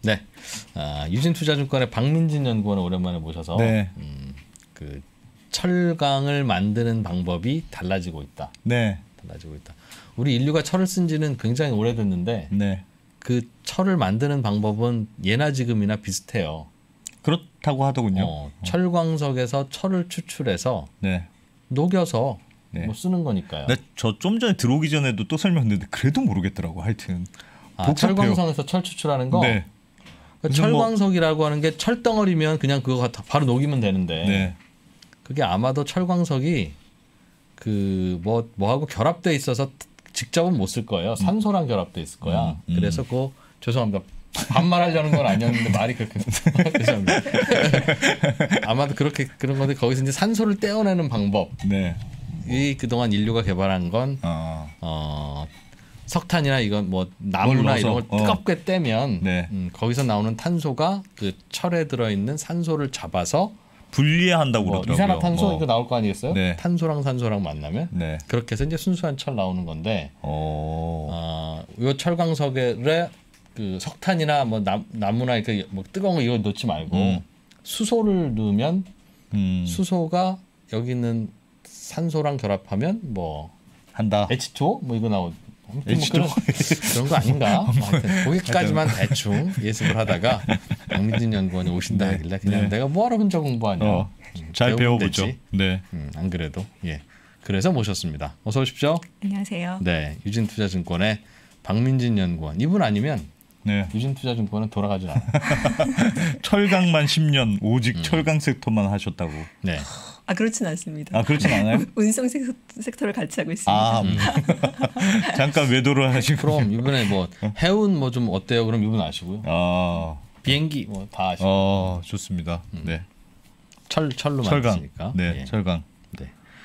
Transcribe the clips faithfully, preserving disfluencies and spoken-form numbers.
네, 아, 유진투자증권의 박민진 연구원을 오랜만에 모셔서 네. 음, 그 철강을 만드는 방법이 달라지고 있다. 네. 달라지고 있다. 우리 인류가 철을 쓴 지는 굉장히 오래됐는데 네. 그 철을 만드는 방법은 예나 지금이나 비슷해요. 그렇다고 하더군요. 어, 철광석에서 철을 추출해서 네. 녹여서 네. 뭐 쓰는 거니까요. 네, 저 좀 전에 들어오기 전에도 또 설명했는데 그래도 모르겠더라고. 하여튼 아, 철광석에서 철 추출하는 거. 네. 그러니까 철광석이라고 하는 게 철덩어리면 그냥 그거 바로 녹이면 되는데 네. 그게 아마도 철광석이 그 뭐 뭐하고 결합돼 있어서 직접은 못 쓸 거예요. 산소랑 결합돼 있을 거야. 음, 음. 그래서 그 죄송합니다. 반말하려는 건 아니었는데 말이 그렇게 죄송합니다. 아마도 그렇게 그런 건데 거기서 이제 산소를 떼어내는 방법. 네. 이 그동안 인류가 개발한 건 어. 어, 석탄이나 이건 뭐 나무나 이런 걸 어. 뜨겁게 떼면 네. 음, 거기서 나오는 탄소가 그 철에 들어 있는 산소를 잡아서 분리한다고 뭐 그러더라고요. 이산화탄소 어. 이거 나올 거 아니겠어요? 네. 탄소랑 산소랑 만나면 네. 그렇게 해서 이제 순수한 철 나오는 건데 어. 어, 요 철광석에 그 석탄이나 뭐 나, 나무나 이렇게 뭐 뜨거운 거 이거 넣지 말고 음. 수소를 넣으면 음. 수소가 여기 있는 산소랑 결합하면 뭐 한다. 에이치 투 오 뭐 이거 나오 뭐 에이치 투 오 그런, 그런 거 아닌가? 뭐 하여튼 거기까지만 대충 예습을 하다가 박민진 연구원이 오신다 네. 하길래 그냥 네. 내가 뭐하러 혼자 공부하냐. 어. 음, 잘 배우면 배워보죠. 되지. 네. 음, 안 그래도 예. 그래서 모셨습니다. 어서 오십시오. 안녕하세요. 네, 유진투자증권의 박민진 연구원. 이분 아니면 네. 유진투자증권은 돌아가질 않아요. 철강만 십 년 오직 음. 철강 섹터만 하셨다고. 네. 아 그렇진 않습니다. 아 그렇진 않아요? 운송 섹- 섹터를 같이 하고 있습니다. 아 음. 잠깐 외도를 하시고. 그럼 이번에 뭐 해운 뭐 좀 어때요? 그럼 이분 아시고요. 아, 비행기 뭐 다 아시고. 어 좋습니다. 음. 네. 철 철로 철강. 만드시니까. 네, 예. 철강. 네.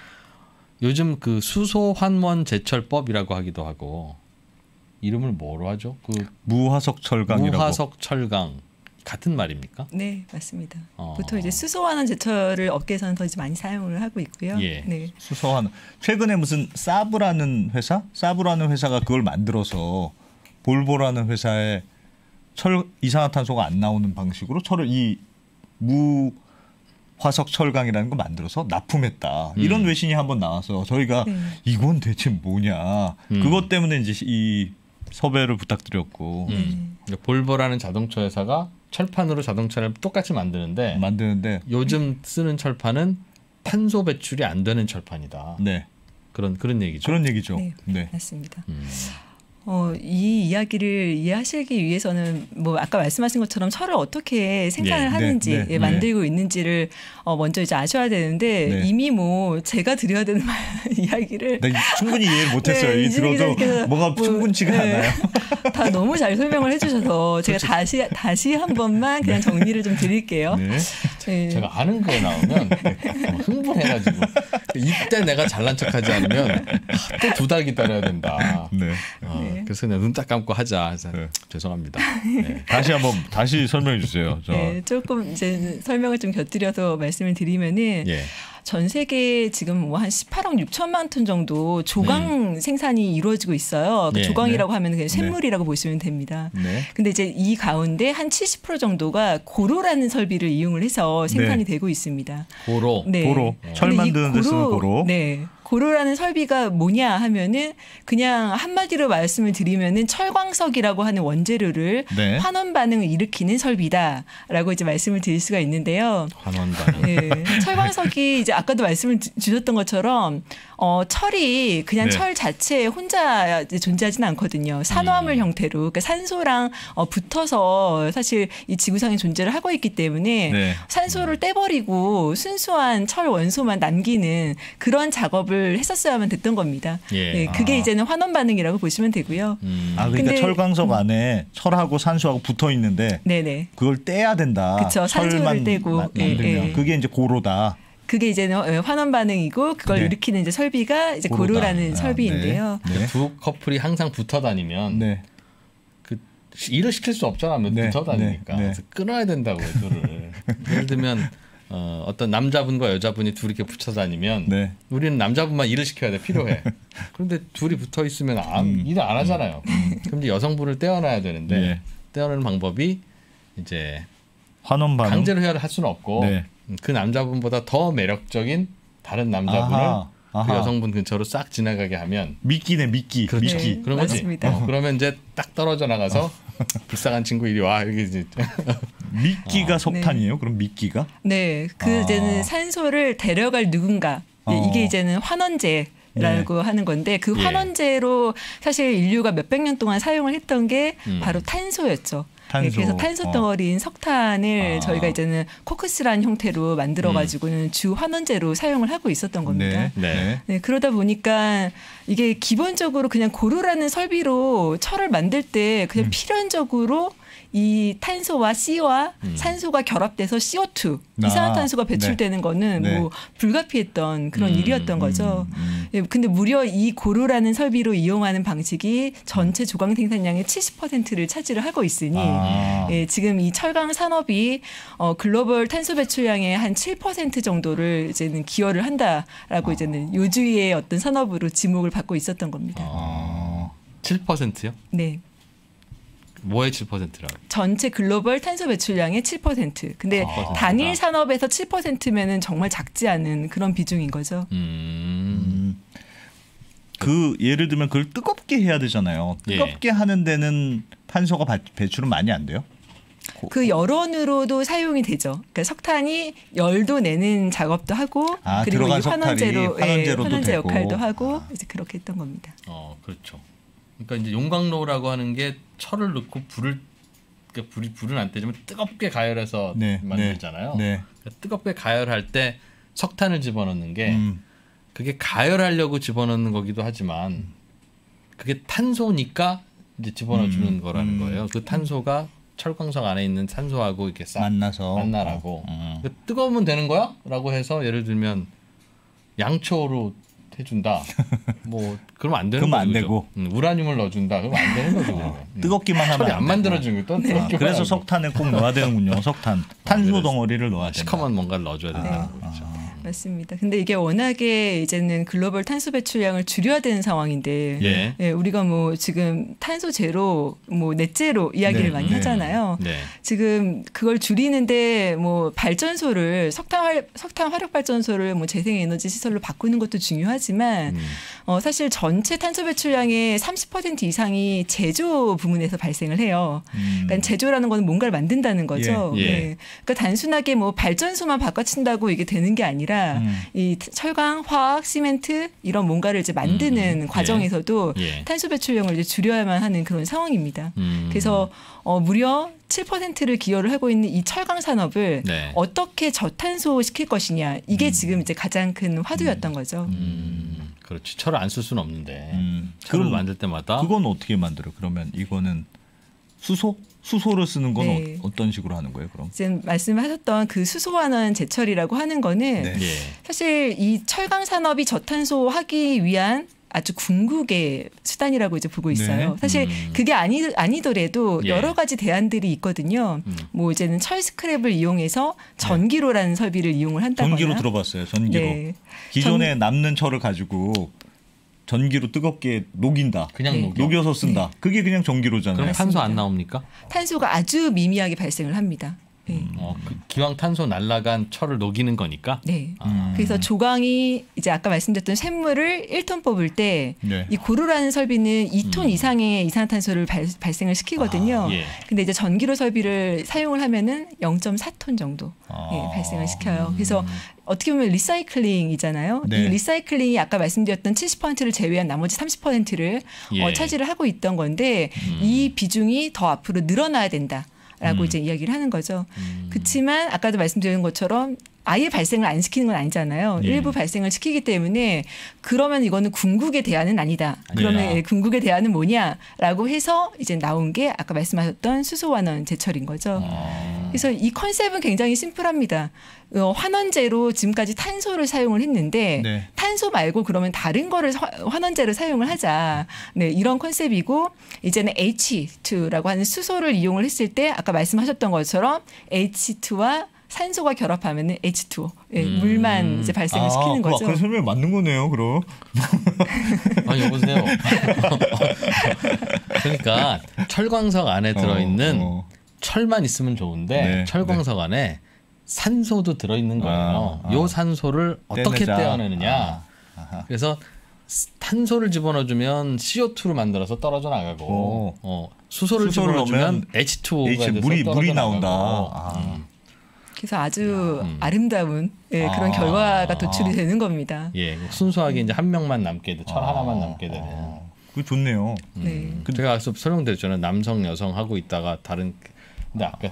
요즘 그 수소 환원 제철법이라고 하기도 하고 이름을 뭐로 하죠? 그 무화석 철강이라고. 무화석 철강 같은 말입니까? 네 맞습니다. 어. 보통 이제 수소환원 제철을 업계에서는 더 이제 많이 사용을 하고 있고요. 예. 네. 수소환. 최근에 무슨 사브라는 회사, 사브라는 회사가 그걸 만들어서 볼보라는 회사에 철 이산화탄소가 안 나오는 방식으로 철을 이 무화석 철강이라는 거 만들어서 납품했다. 이런 음. 외신이 한번 나와서 저희가 네. 이건 대체 뭐냐. 음. 그것 때문에 이제 이 섭외를 부탁드렸고 음. 그러니까 볼보라는 자동차 회사가 철판으로 자동차를 똑같이 만드는데 만드는데 요즘 쓰는 철판은 탄소 배출이 안 되는 철판이다. 네 그런 그런 얘기죠. 그런 얘기죠. 네. 네. 맞습니다. 음. 어, 이 이야기를 이해하시기 위해서는 뭐 아까 말씀하신 것처럼 철을 어떻게 생산을 네, 하는지 네, 네, 예, 만들고 있는지를 어, 먼저 이제 아셔야 되는데 네. 이미 뭐 제가 드려야 되는 말, 이야기를 나 충분히 이해를 못했어요. 네, 이 이진희 들어도 기자님께서 뭐가 뭐, 충분치가 네. 않아요. 다 너무 잘 설명을 해주셔서 제가 다시 다시 한 번만 그냥 정리를 좀 드릴게요. 네. 네. 제가 아는 거 나오면 흥분해가지고 이때 내가 잘난 척하지 않으면 또 두 달 기다려야 된다. 네. 어, 네. 그래서 그냥 눈 딱 감고 하자. 그래서 네. 죄송합니다. 네. 다시 한번 다시 설명해 주세요. 저. 네, 조금 이제 설명을 좀 곁들여서 말씀을 드리면은 예. 전 세계 지금 뭐 한 십팔억 육천만 톤 정도 조강 생산이 이루어지고 있어요. 그 네, 조강이라고 하면 그냥 네. 샘물이라고 보시면 됩니다. 네. 근데 이제 이 가운데 한 칠십 퍼센트 정도가 고로라는 설비를 이용을 해서 생산이 네. 되고 있습니다. 고로. 네. 고로. 철 근데 이 만드는 데 쓰는 고로. 네. 고로라는 설비가 뭐냐 하면은 그냥 한마디로 말씀을 드리면은 철광석이라고 하는 원재료를 네. 환원 반응을 일으키는 설비다라고 이제 말씀을 드릴 수가 있는데요. 환원 반응. 네. 철광석이 이제 아까도 말씀을 주- 주셨던 것처럼 어, 철이 그냥 네. 철 자체에 혼자 이제 존재하지는 않거든요. 산화물 음. 형태로 그러니까 산소랑 어, 붙어서 사실 이 지구상에 존재를 하고 있기 때문에 네. 산소를 떼버리고 순수한 철 원소만 남기는 그런 작업을 했었어야만 됐던 겁니다. 예. 네, 그게 아. 이제는 환원 반응이라고 보시면 되고요. 음. 아 그러니까 근데- 철광석 안에 철하고 산소하고 붙어 있는데 네네. 그걸 떼야 된다. 그쵸, 산소를 철만 떼고. 마- 예, 만들면 예. 그게 이제 고로다. 그게 이제는 어, 환원 반응이고 그걸 네. 일으키는 이제 설비가 이제 고로다. 고로라는 아, 설비인데요. 네. 그러니까 두 커플이 항상 붙어 다니면 네. 그 일을 시킬 수 없잖아. 네, 붙어 다니니까. 네, 네. 그래서 끊어야 된다고 그거를. 예를 들면 어, 어떤 남자분과 여자분이 둘이 이렇게 붙여 다니면 네. 우리는 남자분만 일을 시켜야 돼. 필요해. 그런데 둘이 붙어 있으면 안, 음. 일을 안 하잖아요. 그럼 이제 여성분을 떼어놔야 되는데 네. 떼어내는 방법이 이제 환원 반응. 강제로 헤어를 할 수는 없고 네. 그 남자분보다 더 매력적인 다른 남자분을 아하, 아하. 그 여성분 근처로 싹 지나가게 하면 미끼네 미끼. 그렇죠. 미끼. 네, 그런 거지. 맞습니다. 어, 그러면 이제 딱 떨어져 나가서 불쌍한 친구 이리 와 여기 이제 미끼가 아. 석탄이에요? 그럼 미끼가? 네, 그 아. 이제는 산소를 데려갈 누군가. 네, 어. 이게 이제는 환원제. 라고 하는 건데 그 예. 환원제로 사실 인류가 몇백 년 동안 사용을 했던 게 음. 바로 탄소였죠. 탄소. 네, 그래서 탄소 어. 덩어리인 석탄을 아. 저희가 이제는 코크스라는 형태로 만들어 가지고는 주 환원제로 사용을 하고 있었던 겁니다. 네. 네. 네, 그러다 보니까 이게 기본적으로 그냥 고루라는 설비로 철을 만들 때 그냥 음. 필연적으로 이 탄소와 C와 음. 산소가 결합돼서 씨오투 아, 이산화탄소가 배출되는 거는 네. 뭐 불가피했던 그런 음, 일이었던 거죠. 음. 예, 근데 무려 이 고루라는 설비로 이용하는 방식이 전체 조강 생산량의 칠십 퍼센트를 차지를 하고 있으니 아. 예, 지금 이 철강 산업이 어, 글로벌 탄소 배출량의 한 칠 퍼센트 정도를 이제는 기여를 한다라고 이제는 요주의 어떤 산업으로 지목을 받고 있었던 겁니다. 아. 칠 퍼센트요? 네. 뭐의 칠 퍼센트라고? 전체 글로벌 탄소 배출량의 칠 퍼센트. 근데 아, 단일 산업에서 칠 퍼센트면은 정말 작지 않은 그런 비중인 거죠. 음. 그 예를 들면 그걸 뜨겁게 해야 되잖아요. 예. 뜨겁게 하는 데는 탄소가 바- 배출은 많이 안 돼요? 그 열원으로도 사용이 되죠. 그러니까 석탄이 열도 내는 작업도 하고 아, 그리고 들어간 이 환원제로 석탄이 환원제로도 예, 환원제 되고. 역할도 하고 이제 그렇게 했던 겁니다. 어, 그렇죠. 그러니까 이제 용광로라고 하는 게 철을 넣고 불을 그러니까 불이 불은 안 떼지만 뜨겁게 가열해서 네, 만들잖아요. 네. 그러니까 뜨겁게 가열할 때 석탄을 집어넣는 게 음. 그게 가열하려고 집어넣는 거기도 하지만 그게 탄소니까 이제 집어넣어 주는 음, 거라는 음. 거예요. 그 탄소가 철광석 안에 있는 산소하고 이렇게 싹 만나서 만나라고. 어. 그 뜨거우면 되는 거야? 라고 해서 예를 들면 양초로 해준다. 뭐 그러면 안 되는 그러면 거죠. 안 그죠? 되고. 음, 우라늄을 넣어준다. 그러면 안 되는 거죠. 그러면. 음. 뜨겁기만 하면 철이 안 안 되고. 만들어지는 거또 네. 아, 그래서 석탄을 꼭 넣어야 되는군요. 석탄. 탄소 그래서 덩어리를 넣어야 된다. 시커먼 뭔가를 넣어줘야 된다는 아, 거죠. 맞습니다. 근데 이게 워낙에 이제는 글로벌 탄소 배출량을 줄여야 되는 상황인데 예. 예, 우리가 뭐 지금 탄소 제로, 뭐 넷제로 이야기를 네, 많이 네. 하잖아요. 네. 지금 그걸 줄이는데 뭐 발전소를 석탄 활, 석탄 화력 발전소를 뭐 재생에너지 시설로 바꾸는 것도 중요하지만 음. 어, 사실 전체 탄소 배출량의 삼십 퍼센트 이상이 제조 부문에서 발생을 해요. 음. 그러니까 제조라는 건 뭔가를 만든다는 거죠. 예, 예. 네. 그러니까 단순하게 뭐 발전소만 바꿔친다고 이게 되는 게 아니라 음. 이 철강, 화학, 시멘트 이런 뭔가를 이제 만드는 음, 과정에서도 예. 탄소 배출량을 이제 줄여야만 하는 그런 상황입니다. 음. 그래서 어, 무려 칠 퍼센트를 기여를 하고 있는 이 철강 산업을 네. 어떻게 저탄소 시킬 것이냐 이게 지금 이제 가장 큰 화두였던 거죠. 음, 그렇지. 철을 안 쓸 수는 없는데 음. 철을 그럼 만들 때마다 그건 어떻게 만들어요? 그러면 이거는 수소? 수소를 쓰는 건 네. 어, 어떤 식으로 하는 거예요? 그럼? 지금 말씀하셨던 그 수소환원 제철이라고 하는 거는 네. 예. 사실 이 철강 산업이 저탄소 하기 위한 아주 궁극의 수단이라고 이제 보고 있어요. 네. 사실 음. 그게 아니 아니더라도 예. 여러 가지 대안들이 있거든요. 음. 뭐 이제는 철 스크랩을 이용해서 전기로라는 설비를 이용을 한다거나. 전기로 들어봤어요. 전기로. 네. 기존에 남는 철을 가지고 전기로 뜨겁게 녹인다. 그냥 네. 녹여. 녹여서 쓴다. 그게 그냥 전기로잖아요. 그럼 탄소 안 나옵니까? 탄소가 아주 미미하게 발생을 합니다. 네. 어, 그 기왕 탄소 날라간 철을 녹이는 거니까. 네. 음. 그래서 조강이 이제 아까 말씀드렸던 쇳물을 일 톤 뽑을 때 이 네. 고루라는 설비는 이 톤 음. 이상의 이산화탄소를 발, 발생을 시키거든요. 아, 예. 근데 이제 전기로 설비를 사용을 하면은 영 점 사 톤 정도 아. 예, 발생을 시켜요. 그래서 어떻게 보면 리사이클링이잖아요. 네. 이 리사이클링이 아까 말씀드렸던 칠십 퍼센트를 제외한 나머지 삼십 퍼센트를 예. 어, 차지를 하고 있던 건데 음. 이 비중이 더 앞으로 늘어나야 된다. 라고 음. 이제 이야기를 하는 거죠. 음. 그렇지만 아까도 말씀드린 것처럼 아예 발생을 안 시키는 건 아니잖아요. 예. 일부 발생을 시키기 때문에 그러면 이거는 궁극의 대안은 아니다. 그러면 아니다. 예, 궁극의 대안은 뭐냐라고 해서 이제 나온 게 아까 말씀하셨던 수소환원 제철인 거죠. 아. 그래서 이 컨셉은 굉장히 심플합니다. 어, 환원제로 지금까지 탄소를 사용을 했는데 네. 탄소 말고 그러면 다른 거를 화- 환원제로 사용을 하자. 네, 이런 컨셉이고 이제는 에이치 투라고 하는 수소를 이용을 했을 때 아까 말씀하셨던 것처럼 에이치 투와 산소가 결합하면은 에이치 투 오, 예, 음. 물만 이제 발생을 시키는 아, 거죠. 그 설명 맞는 거네요, 그럼. 아 여보세요. 그러니까 철광석 안에 들어있는 어, 어. 철만 있으면 좋은데 네, 철광석 안에 산소도 들어있는 거예요. 아, 아. 요 산소를 어떻게 떼내자. 떼어내느냐. 아, 아하. 그래서 탄소를 집어넣어주면 씨오투를 만들어서 떨어져 나가고 오. 어, 수소를, 수소를 집어넣으면 넣으면 에이치투오가 H, 돼서 물이 떨어져 물이 나가고. 나온다. 아. 음. 그래서 아주 음. 아름다운 예, 그런 아. 결과가 도출이 되는 겁니다. 예, 순수하게 이제 한 명만 남게 돼, 철 아. 하나만 남게 되는. 그거 좋네요. 네. 음. 제가 아까 설명드렸잖아요. 남성, 여성 하고 있다가 다른 근데 아까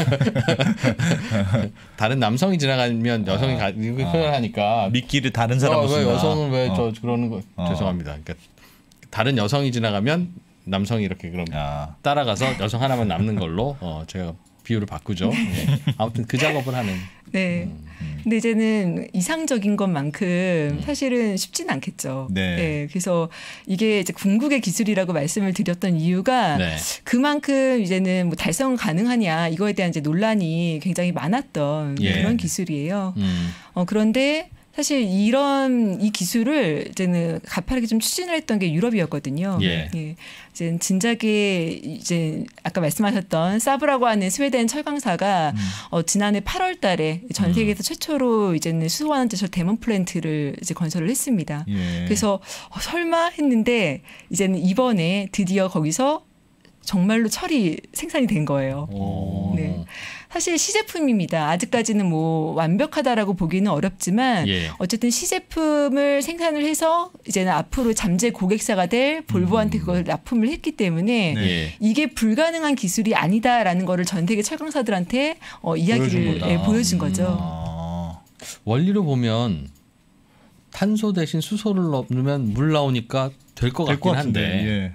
다른 남성이 지나가면 여성이 가, 이거 표현하니까 미끼를 다른 사람으로 어, 왜 쓴다. 여성은 왜 저 어. 그러는 거 어. 죄송합니다. 그러니까 다른 여성이 지나가면 남성이 이렇게 그럼 아. 따라가서 여성 하나만 남는 걸로 어, 제가 비율을 바꾸죠. 예. 아무튼 그 작업을 하는. 네. 근데 이제는 이상적인 것만큼 사실은 쉽진 않겠죠. 네. 예, 그래서 이게 이제 궁극의 기술이라고 말씀을 드렸던 이유가 네. 그만큼 이제는 뭐 달성 가능하냐 이거에 대한 이제 논란이 굉장히 많았던 예. 그런 기술이에요. 음. 어, 그런데 사실 이런 이 기술을 이제는 가파르게 좀 추진을 했던 게 유럽이었거든요. 예. 예. 이제 진작에 이제 아까 말씀하셨던 사브라고 하는 스웨덴 철강사가 음. 어, 지난해 팔월달에 전 세계에서 최초로 이제는 수소환원 제철 데몬 플랜트를 이제 건설을 했습니다. 예. 그래서 어, 설마 했는데 이제는 이번에 드디어 거기서 정말로 철이 생산이 된 거예요. 오. 네. 사실 시제품입니다. 아직까지는 뭐 완벽하다라고 보기는 어렵지만 예. 어쨌든 시제품을 생산을 해서 이제는 앞으로 잠재 고객사가 될 볼보한테 그걸 납품을 했기 때문에 네. 예. 이게 불가능한 기술이 아니다라는 거를 전 세계 철강사들한테 어, 이야기를 보여준 거다. 예, 보여준 거죠. 아. 원리로 보면 탄소 대신 수소를 넣으면 물 나오니까 될 것 될 같긴 것 한데 같은데. 예.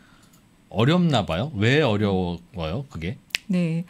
어렵나 봐요. 왜 어려워요? 그게? 네.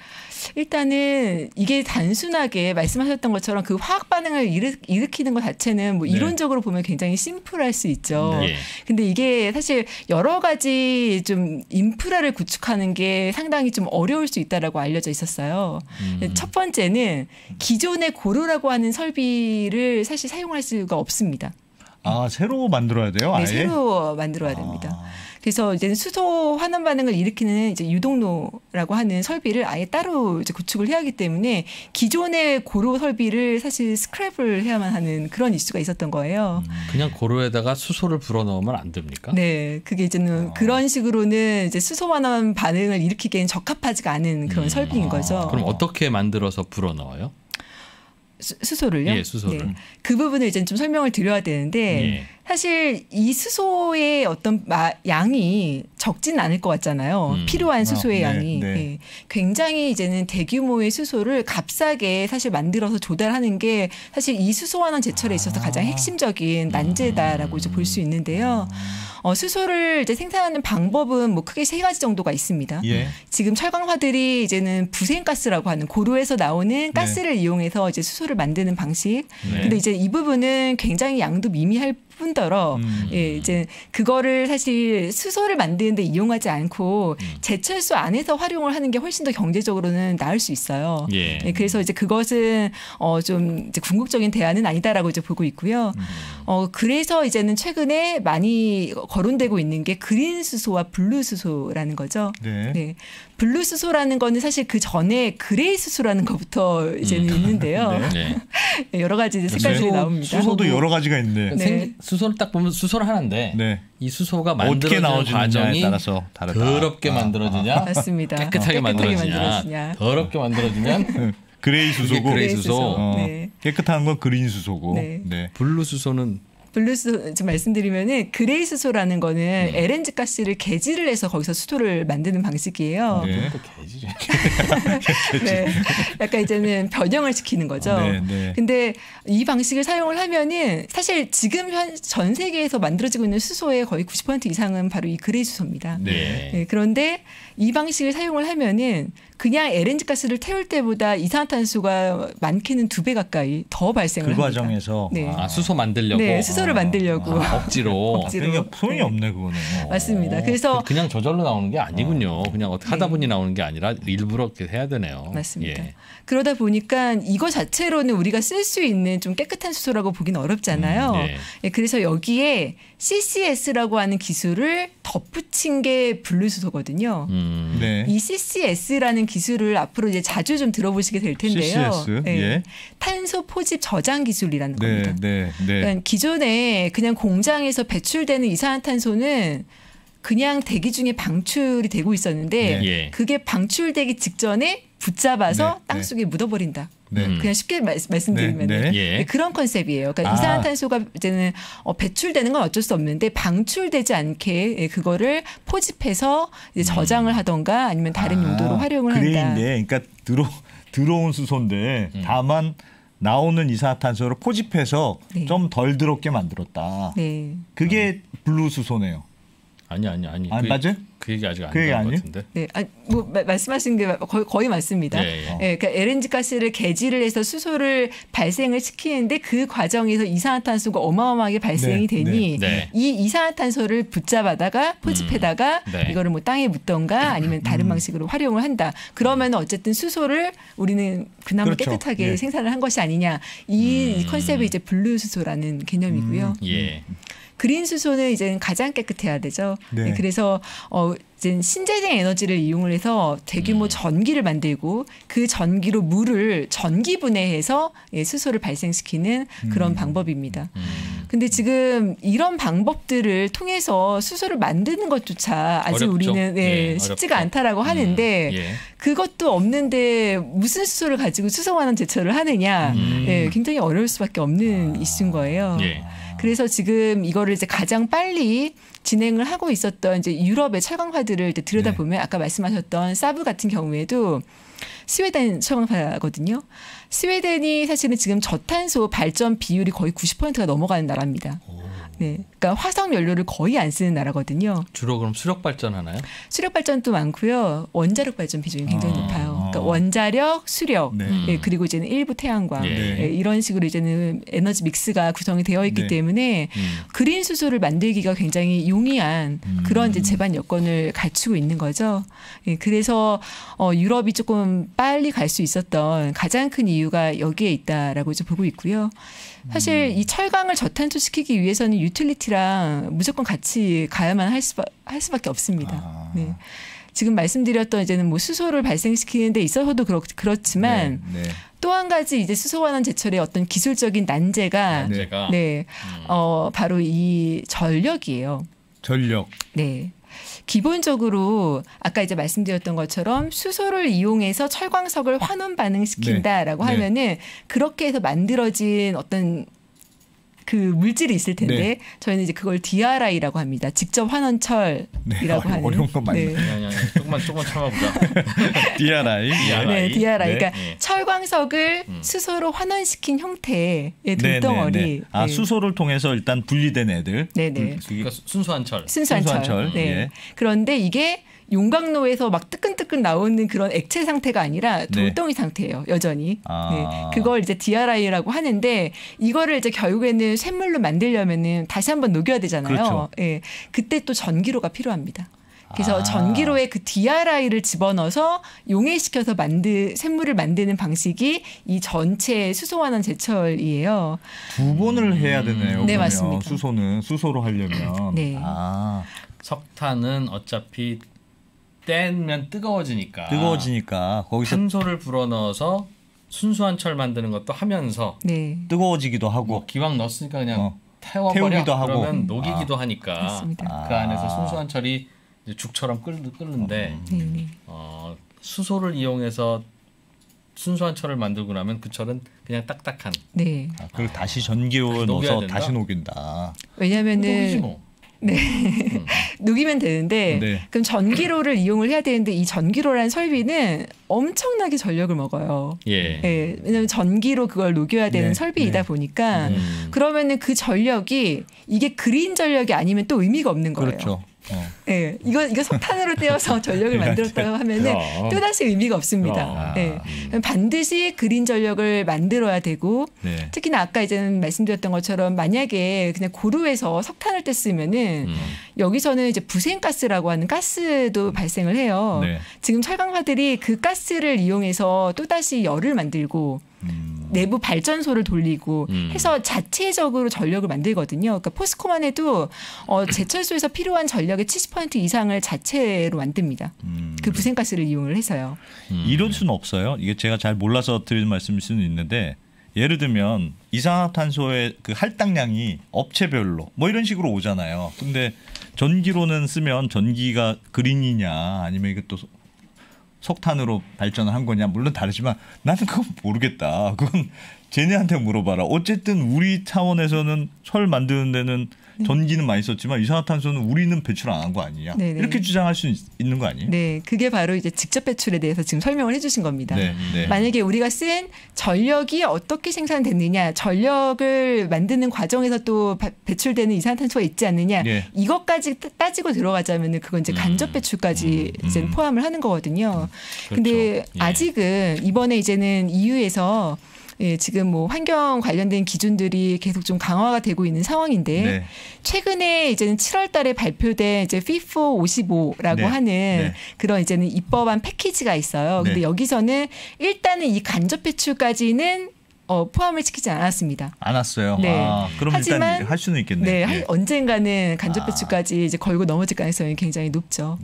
일단은 이게 단순하게 말씀하셨던 것처럼 그 화학 반응을 일으, 일으키는 것 자체는 뭐 네. 이론적으로 보면 굉장히 심플할 수 있죠. 예. 근데 이게 사실 여러 가지 좀 인프라를 구축하는 게 상당히 좀 어려울 수 있다라고 알려져 있었어요. 음. 첫 번째는 기존의 고루라고 하는 설비를 사실 사용할 수가 없습니다. 아 새로 만들어야 돼요. 네, 아예. 새로 만들어야 됩니다. 아. 그래서 이제 수소 환원 반응을 일으키는 이제 유동로라고 하는 설비를 아예 따로 이제 구축을 해야 하기 때문에 기존의 고로 설비를 사실 스크랩을 해야만 하는 그런 이슈가 있었던 거예요. 그냥 고로에다가 수소를 불어 넣으면 안 됩니까? 네, 그게 이제는 아. 그런 식으로는 이제 수소 환원 반응을 일으키기엔 적합하지가 않은 그런 음. 설비인 거죠. 그럼 어떻게 만들어서 불어 넣어요? 수, 수소를요? 예, 수소를. 그 부분을 이제 좀 설명을 드려야 되는데 예. 사실 이 수소의 어떤 마, 양이 적진 않을 것 같잖아요. 음. 필요한 수소의 아, 네, 양이. 네. 예. 굉장히 이제는 대규모의 수소를 값싸게 사실 만들어서 조달하는 게 사실 이 수소환원 제철에 있어서 가장 아. 핵심적인 난제다라고 이제 볼 수 있는데요. 어, 수소를 이제 생산하는 방법은 뭐 크게 세 가지 정도가 있습니다. 예. 지금 철강화들이 이제는 부생가스라고 하는 고루에서 나오는 가스를 이용해서 이제 수소를 만드는 방식. 네. 근데 이제 이 부분은 굉장히 양도 미미할 뿐더러 음. 예, 이제 그거를 사실 수소를 만드는데 이용하지 않고 음. 제철소 안에서 활용을 하는 게 훨씬 더 경제적으로는 나을 수 있어요. 예. 예, 그래서 이제 그것은 어, 좀 이제 궁극적인 대안은 아니다라고 이제 보고 있고요. 음. 어, 그래서 이제는 최근에 많이 거론되고 있는 게 그린 수소와 블루 수소라는 거죠. 네. 네. 블루 수소라는 거는 사실 그 전에 그레이 수소라는 것부터 이제는 음. 있는데요. 네. 여러 가지 이제 색깔들이 수소, 나옵니다. 수소도 여러 가지가 있는데. 네. 생, 수소를 딱 보면 수소를 하나인데 네. 이 수소가 어떻게 만들어지는 나와주느냐에 과정이 따라서 다르다. 더럽게 아, 만들어지냐 맞습니다. 깨끗하게 만들어지냐, 만들어지냐. 더럽게 만들어지면 그레이 수소고 그레이 수소. 어, 네. 깨끗한 건 그린 수소고. 네. 네. 블루 수소는 블루 수소 좀 말씀드리면은 그레이 수소라는 거는 엘엔지 가스를 개질을 해서 거기서 수소를 만드는 방식이에요. 네. 또 개지죠. 네. 약간 이제는 변형을 시키는 거죠. 네, 네. 근데 이 방식을 사용을 하면은 사실 지금 현, 전 세계에서 만들어지고 있는 수소의 거의 구십 퍼센트 이상은 바로 이 그레이 수소입니다. 네. 네, 그런데 이 방식을 사용을 하면은 그냥 엘엔지 가스를 태울 때보다 이산화탄소가 많게는 두 배 가까이 더 발생을 그 합니다. 과정에서 네. 아 수소 만들려고. 네, 수소를 수소를 만들려고. 아, 억지로. 억지로. 그러니까 소용이 네. 없네 그거는. 맞습니다. 그래서 그냥 저절로 나오는 게 아니군요. 그냥 어떻게 하다 네. 보니 나오는 게 아니라 일부러 이렇게 해야 되네요. 맞습니다. 예. 그러다 보니까 이거 자체로는 우리가 쓸 수 있는 좀 깨끗한 수소라고 보기는 어렵잖아요. 음, 네. 예, 그래서 여기에 씨씨에스라고 하는 기술을 덧붙인 게 블루수소거든요. 음. 네. 이 씨씨에스라는 기술을 앞으로 이제 자주 좀 들어보시게 될 텐데요. 씨씨에스, 예. 예. 탄소 포집 저장 기술이라는 네, 겁니다. 네, 네. 그러니까 기존에 그냥 공장에서 배출되는 이산화탄소는 그냥 대기 중에 방출이 되고 있었는데 네. 예. 그게 방출되기 직전에 붙잡아서 네, 땅속에 묻어버린다. 네. 음. 그냥 쉽게 말, 말씀드리면 네, 은 네. 예. 그런 컨셉이에요. 그러니까 아. 이산화탄소가 이제는 어, 배출되는 건 어쩔 수 없는데 방출되지 않게 예, 그거를 포집해서 이제 저장을 하던가 아니면 다른 아, 용도로 활용을 그레이인데, 한다. 그러니까 들어 들어온 수소인데 음. 다만 나오는 이산화탄소를 포집해서 네. 좀 덜 더럽게 만들었다. 네. 그게 블루 수소네요. 아니 아니 아니. 아, 그, 맞아요? 그 얘기 아직 안 그 얘기 나온 것 아니에요? 같은데. 네, 아, 뭐 마- 말씀하신 게 거의, 거의 맞습니다. 예, 예. 예, 그러니까 엘엔지 가스를 개지를 해서 수소를 발생을 시키는데 그 과정에서 이산화탄소가 어마어마하게 발생이 네, 되니 네. 네. 이 이산화탄소를 붙잡아다가 포집해다가 음, 네. 이거를 뭐 땅에 묻던가 아니면 다른 방식으로 활용을 한다. 그러면 어쨌든 수소를 우리는 그나마 그렇죠. 깨끗하게 예. 생산을 한 것이 아니냐. 이 음. 컨셉이 이제 블루 수소라는 개념이고요. 예. 그린 수소는 이제 가장 깨끗해야 되죠. 네. 네, 그래서 어 이제 신재생 에너지를 이용을 해서 대규모 음. 전기를 만들고 그 전기로 물을 전기 분해해서 예, 수소를 발생시키는 그런 음. 방법입니다. 음. 근데 지금 이런 방법들을 통해서 수소를 만드는 것조차 아직 어렵죠. 우리는 네, 예, 쉽지가 어렵죠. 않다라고 하는데 음, 예. 그것도 없는데 무슨 수소를 가지고 수소환원 제철을 하느냐, 음. 예, 굉장히 어려울 수밖에 없는 이슈인 거예요. 예. 그래서 지금 이거를 이제 가장 빨리 진행을 하고 있었던 이제 유럽의 철강파들을 이제 들여다보면 아까 말씀하셨던 사브 같은 경우에도 스웨덴 철강파거든요. 스웨덴이 사실은 지금 저탄소 발전 비율이 거의 구십 퍼센트가 넘어가는 나라입니다. 네, 그러니까 화석 연료를 거의 안 쓰는 나라거든요. 주로 그럼 수력 발전하나요? 수력 발전도 많고요. 원자력 발전 비중이 굉장히 아. 높아요. 그러니까 원자력, 수력, 네. 음. 예, 그리고 이제는 일부 태양광 예. 예, 이런 식으로 이제는 에너지 믹스가 구성이 되어 있기 네. 때문에 음. 그린 수소를 만들기가 굉장히 용이한 음. 그런 이제 제반 여건을 갖추고 있는 거죠. 예, 그래서 어, 유럽이 조금 빨리 갈 수 있었던 가장 큰 이유가 여기에 있다라고 이제 보고 있고요. 사실 이 철강을 저탄소시키기 위해서는 유틸리티랑 무조건 같이 가야만 할, 수, 할 수밖에 없습니다. 아. 네. 지금 말씀드렸던 이제는 뭐 수소를 발생시키는 데 있어서도 그렇, 그렇지만 네, 네. 또 한 가지 이제 수소환원 제철의 어떤 기술적인 난제가 네. 제가 네, 음. 어, 바로 이 전력이에요. 전력. 네. 기본적으로 아까 이제 말씀드렸던 것처럼 수소를 이용해서 철광석을 환원 반응시킨다라고 네. 네. 하면은 그렇게 해서 만들어진 어떤 그 물질이 있을 텐데 네. 저희는 이제 그걸 디알아이라고 합니다. 직접 환원철이라고 네. 하는. 어려운 거 많네. 네. 아니, 아니, 조금만 조금만 참아보자. 디알아이. 디알아이. 네, 디알아이. 네. 그러니까 예. 철광석을 음. 수소로 환원시킨 형태의 네, 돌덩어리. 네, 네. 아 네. 수소를 통해서 일단 분리된 애들. 네네. 음, 그게 그러니까 순수한 철. 순수한 철. 순수한 철. 네. 예. 그런데 이게 용광로에서 막 뜨끈뜨끈 나오는 그런 액체 상태가 아니라 돌덩이 상태예요. 여전히. 아. 네. 그걸 이제 디알아이라고 하는데 이거를 이제 결국에는 쇳물로 만들려면은 다시 한번 녹여야 되잖아요. 그렇죠. 예. 그때 또 전기로가 필요합니다. 그래서 아. 전기로에 그 디알아이를 집어넣어서 용해시켜서 만드 쇳물을 만드는 방식이 이 전체 수소환원 제철이에요. 두 번을 해야 되네요. 네, 그러면 맞습니다. 수소는 수소로 하려면. 네. 아, 석탄은 어차피 떼면 뜨거워지니까. 뜨거워지니까 거기서 탄소를 불어넣어서 순수한 철 만드는 것도 하면서 네. 뜨거워지기도 하고. 뭐 기왕 넣었으니까 그냥 어. 태워버려. 태우기도 하고. 그러면 녹이기도 하니까 맞습니다. 아. 그 안에서 순수한 철이 이제 죽처럼 끓, 끓는데 네, 네. 어, 수소를 이용해서 순수한 철을 만들고 나면 그 철은 그냥 딱딱한 네. 아, 그걸 다시 전기로 다시 녹여야 넣어서 된다? 다시 녹인다. 왜냐면은 녹이지 뭐. 녹이면 되는데 네. 그럼 전기로를 이용을 해야 되는데 이 전기로라는 설비는 엄청나게 전력을 먹어요. 예. 예, 왜냐하면 전기로 그걸 녹여야 되는 네, 설비이다 네. 보니까 음. 그러면은 그 전력이 이게 그린 전력이 아니면 또 의미가 없는 거예요. 그렇죠. 어. 네, 이거 이거 석탄으로 떼어서 전력을 만들었다고 하면은 그럼. 또 다시 의미가 없습니다. 그럼. 네, 반드시 그린 전력을 만들어야 되고 네. 특히나 아까 이제는 말씀드렸던 것처럼 만약에 그냥 고루에서 석탄을 뗐으면은 음. 여기서는 이제 부생가스라고 하는 가스도 발생을 해요. 네. 지금 철강사들이 그 가스를 이용해서 또 다시 열을 만들고 음. 내부 발전소를 돌리고 음. 해서 자체적으로 전력을 만들거든요. 그러니까 포스코만 해도 어, 제철소에서 필요한 전력의 칠십 퍼센트 이상을 자체로 만듭니다. 음. 그 부생가스를 이용을 해서요. 음. 이럴 수는 없어요. 이게 제가 잘 몰라서 드리는 말씀일 수는 있는데 예를 들면 이산화탄소의 그 할당량이 업체별로 뭐 이런 식으로 오잖아요. 근데 전기로는 쓰면 전기가 그린이냐 아니면 이게 또 석탄으로 발전을 한 거냐 물론 다르지만 나는 그건 모르겠다. 그건 쟤네한테 물어봐라. 어쨌든 우리 차원에서는 철 만드는 데는 전기는 많이 썼지만 이산화탄소는 우리는 배출 안 한 거 아니냐. 네네. 이렇게 주장할 수 있, 있는 거 아니에요? 네, 그게 바로 이제 직접 배출에 대해서 지금 설명을 해주신 겁니다. 네, 네. 만약에 우리가 쓴 전력이 어떻게 생산됐느냐, 전력을 만드는 과정에서 또 바- 배출되는 이산화탄소가 있지 않느냐, 네. 이것까지 따- 따지고 들어가자면은 그건 이제 간접 배출까지 음, 이제 음. 포함을 하는 거거든요. 그렇죠. 근데 예. 아직은 이번에 이제는 이유에서 예, 지금 뭐 환경 관련된 기준들이 계속 좀 강화가 되고 있는 상황인데 네. 최근에 이제는 칠월 달에 발표된 이제 피프 오십오라고 네. 하는 네. 그런 이제는 입법안 패키지가 있어요. 근데 네. 여기서는 일단은 이 간접 배출까지는 어, 포함을 시키지 않았습니다. 안 왔어요. 네. 아, 그럼 하지만 일단 할 수는 있겠네. 네, 예. 할- 언젠가는 간접 아. 배출까지 이제 걸고 넘어질 가능성이 굉장히 높죠.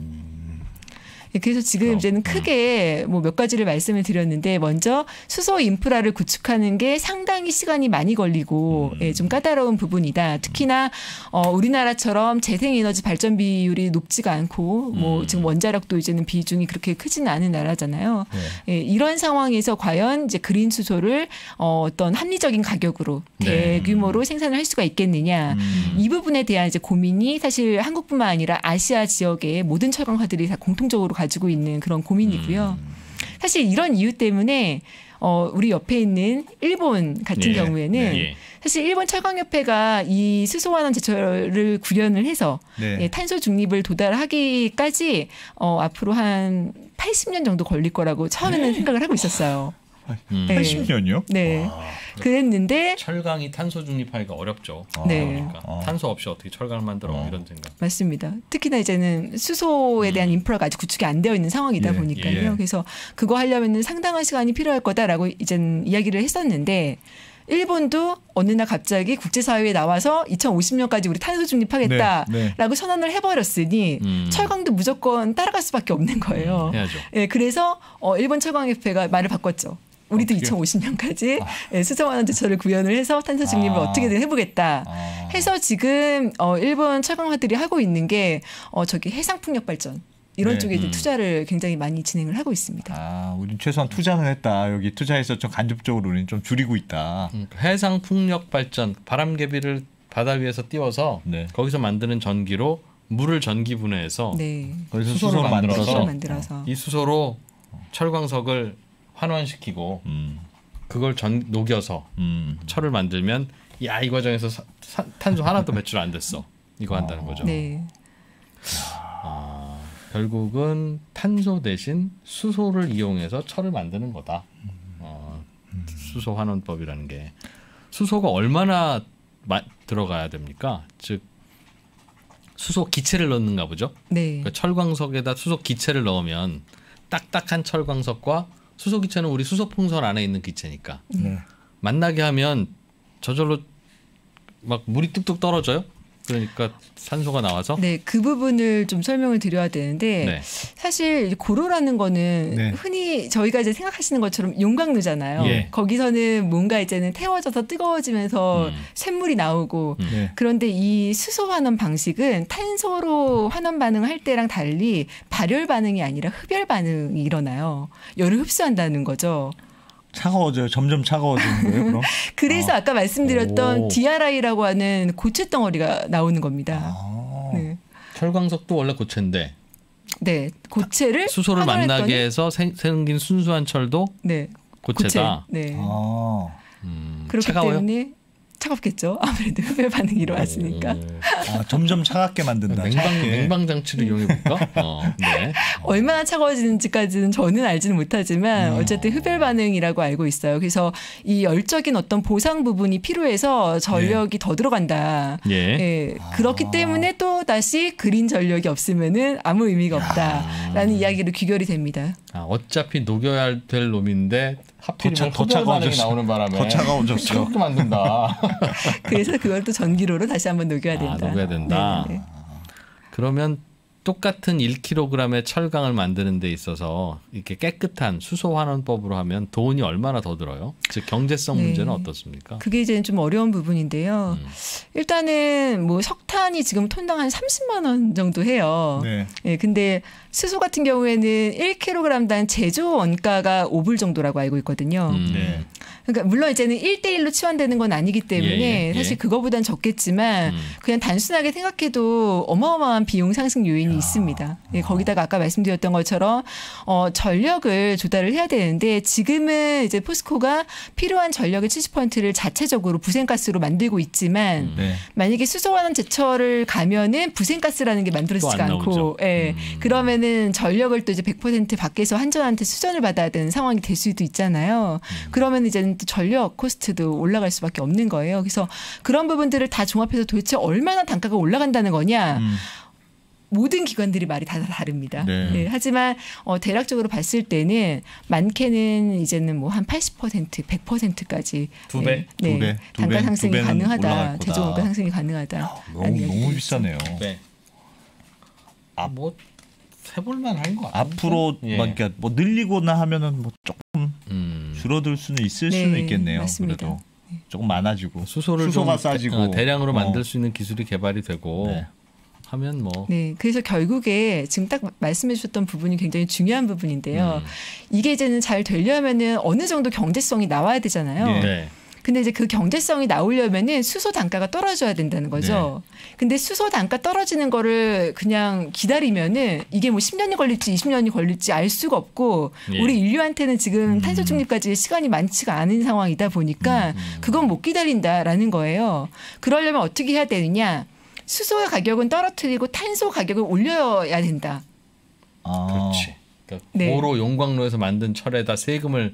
예, 그래서 지금 그럼, 이제는 크게 뭐 몇 가지를 말씀을 드렸는데 먼저 수소 인프라를 구축하는 게 상당히 시간이 많이 걸리고 음. 예, 좀 까다로운 부분이다. 특히나 어, 우리나라처럼 재생에너지 발전 비율이 높지가 않고 뭐 음. 지금 원자력도 이제는 비중이 그렇게 크지는 않은 나라잖아요. 네. 예, 이런 상황에서 과연 이제 그린 수소를 어, 어떤 합리적인 가격으로 네. 대규모로 생산을 할 수가 있겠느냐. 음. 이 부분에 대한 이제 고민이 사실 한국뿐만 아니라 아시아 지역의 모든 철강사들이 다 공통적으로 가지고 있는 그런 고민이고요. 음. 사실 이런 이유 때문에 어, 우리 옆에 있는 일본 같은 예. 경우에는 예. 사실 일본 철강협회가 이 수소환원 제철을 구현을 해서 네. 예, 탄소 중립을 도달하기까지 어, 앞으로 한 팔십 년 정도 걸릴 거라고 처음에는 생각을 하고 있었어요. 음. 네. 팔십 년이요? 네. 그랬는데 철강이 탄소 중립하기가 어렵죠. 네. 그러니까 아. 탄소 없이 어떻게 철강을 만들어 어. 이런 생각. 맞습니다. 특히나 이제는 수소에 대한 인프라가 아직 구축이 안 되어 있는 상황이다 예, 보니까요. 예. 그래서 그거 하려면 상당한 시간이 필요할 거다라고 이제는 이야기를 했었는데 일본도 어느 날 갑자기 국제사회에 나와서 이천오십 년까지 우리 탄소 중립하겠다라고 네, 네. 선언을 해버렸으니 음. 철강도 무조건 따라갈 수밖에 없는 거예요. 해야죠. 예, 그래서 어, 일본 철강협회가 말을 바꿨죠. 우리도 어떻게? 이천오십 년까지 예, 수소환원 제철을 구현을 해서 탄소 중립을 아. 어떻게든 해보겠다. 아. 해서 지금 어, 일본 철강화들이 하고 있는 게 어, 저기 해상풍력 발전 이런 네. 쪽에 이제 음. 투자를 굉장히 많이 진행을 하고 있습니다. 아, 우린 최소한 투자는 했다. 여기 투자해서 좀 간접적으로 우리는 좀 줄이고 있다. 음, 해상 풍력 발전, 바람개비를 바다 위에서 띄워서 네. 거기서 만드는 전기로 물을 전기 분해해서 네, 거기서 수소를 수소를 만들어서 만들어서 수소를 만들어서 이 수소로 철광석을 환원시키고 음, 그걸 전 녹여서 음. 철을 만들면 야, 이 과정에서 사- 사- 탄소 하나도 배출 안 됐어. 이거 한다는 거죠. 네, 아, 결국은 탄소 대신 수소를 이용해서 철을 만드는 거다. 어, 수소 환원법이라는 게 수소가 얼마나 마, 들어가야 됩니까? 즉 수소 기체를 넣는가 보죠. 네, 그러니까 철광석에다 수소 기체를 넣으면 딱딱한 철광석과 수소 기체는 우리 수소 풍선 안에 있는 기체니까 네. 만나게 하면 저절로 막 물이 뚝뚝 떨어져요. 그러니까 산소가 나와서 네, 그 부분을 좀 설명을 드려야 되는데 네. 사실 고로라는 거는 네. 흔히 저희가 이제 생각하시는 것처럼 용광로잖아요. 예. 거기서는 뭔가 이제는 태워져서 뜨거워지면서 음. 쇳물이 나오고 음. 네. 그런데 이 수소 환원 방식은 탄소로 환원 반응을 할 때랑 달리 발열 반응이 아니라 흡열 반응이 일어나요. 열을 흡수한다는 거죠. 차가워져요. 점점 차가워지는 거예요. 그럼? 그래서 어. 아까 말씀드렸던 오. 디알아이라고 하는 고체 덩어리가 나오는 겁니다. 아. 네. 철광석도 원래 고체인데 네, 고체를 수소를 환원했더니- 만나게 해서 생, 생긴 순수한 철도 네, 고체다. 고체. 네. 아. 음, 그렇기 차가워요? 때문에 차갑겠죠. 아무래도 흡열 반응이 일어났으니까. 아, 점점 차갑게 만든다. 냉방 차갑게. 냉방 장치를 이용해 볼까? 어, 네. 얼마나 차가워지는지까지는 저는 알지는 못하지만 어쨌든 흡열 반응이라고 알고 있어요. 그래서 이 열적인 어떤 보상 부분이 필요해서 전력이 더 들어간다. 예. 예, 그렇기 때문에 또 다시 그린 전력이 없으면은 아무 의미가 없다라는 이야기로 귀결이 됩니다. 아, 어차피 녹여야 될 놈인데 하필이면 더 흡열 반응이 차가워졌어. 나오는 바람에 더 차가워졌어. 차갑게 만든다. 그래서 그걸 또 전기로로 다시 한번 녹여야 아, 된다. 녹여야 된다. 네네네. 그러면 똑같은 일 킬로그램의 철강을 만드는 데 있어서 이렇게 깨끗한 수소 환원법으로 하면 돈이 얼마나 더 들어요? 즉 경제성 네. 문제는 어떻습니까? 그게 이제 좀 어려운 부분인데요. 음. 일단은 뭐 석탄이 지금 톤당 한 삼십만 원 정도 해요. 네. 예, 근데 수소 같은 경우에는 일 킬로그램당 제조 원가가 오 불 정도라고 알고 있거든요. 음. 네. 그러니까 물론 이제는 일 대일로 치환되는 건 아니기 때문에 예, 예, 사실 예. 그거보단 적겠지만 음. 그냥 단순하게 생각해도 어마어마한 비용 상승 요인이 있습니다. 예, 거기다가 아까 말씀드렸던 것처럼 어, 전력을 조달을 해야 되는데 지금은 이제 포스코가 필요한 전력의 칠십 퍼센트를 자체적으로 부생가스로 만들고 있지만 네. 만약에 수소환원 제철을 가면은 부생가스라는 게 또 만들어지지가 안 않고, 나오죠. 예, 음. 그러면은 전력을 또 이제 백 퍼센트 밖에서 한전한테 수전을 받아야 되는 상황이 될 수도 있잖아요. 음. 그러면 이제는 또 전력 코스트도 올라갈 수밖에 없는 거예요. 그래서 그런 부분들을 다 종합해서 도대체 얼마나 단가가 올라간다는 거냐. 음. 모든 기관들이 말이 다 다릅니다. 네. 네, 하지만 어, 대략적으로 봤을 때는 많게는 이제는 뭐 한 팔십 퍼센트, 백 퍼센트까지 두 배? 네, 두 배? 두 단가 배? 상승이 두 배는 가능하다. 올라갈 거다. 제조 원가 상승이 가능하다. 너무 너무 비싸네요. 네. 아, 뭐 해볼만 한 거 같아요. 앞으로 예. 막 그러니까 뭐 늘리거나 하면은 뭐 조금 음. 줄어들 수는 있을 네, 수는 있겠네요. 맞습니다. 그래도 조금 많아지고 수소를 수소가 좀 싸지고 대, 어, 대량으로 어. 만들 수 있는 기술이 개발이 되고 네. 하면 뭐 네, 그래서 결국에 지금 딱 말씀해 주셨던 부분이 굉장히 중요한 부분인데요. 음. 이게 이제는 잘 되려면은 어느 정도 경제성이 나와야 되잖아요. 예. 네. 근데 이제 그 경제성이 나오려면은 수소 단가가 떨어져야 된다는 거죠. 근데 수소 단가 떨어지는 거를 그냥 기다리면은 이게 뭐 십 년이 걸릴지 이십 년이 걸릴지 알 수가 없고 예. 우리 인류한테는 지금 탄소 중립까지 시간이 많지가 않은 상황이다 보니까 그건 못 기다린다라는 거예요. 그러려면 어떻게 해야 되느냐? 수소의 가격은 떨어뜨리고 탄소 가격을 올려야 된다. 아, 그렇지. 그러니까 네. 고로 용광로에서 만든 철에다 세금을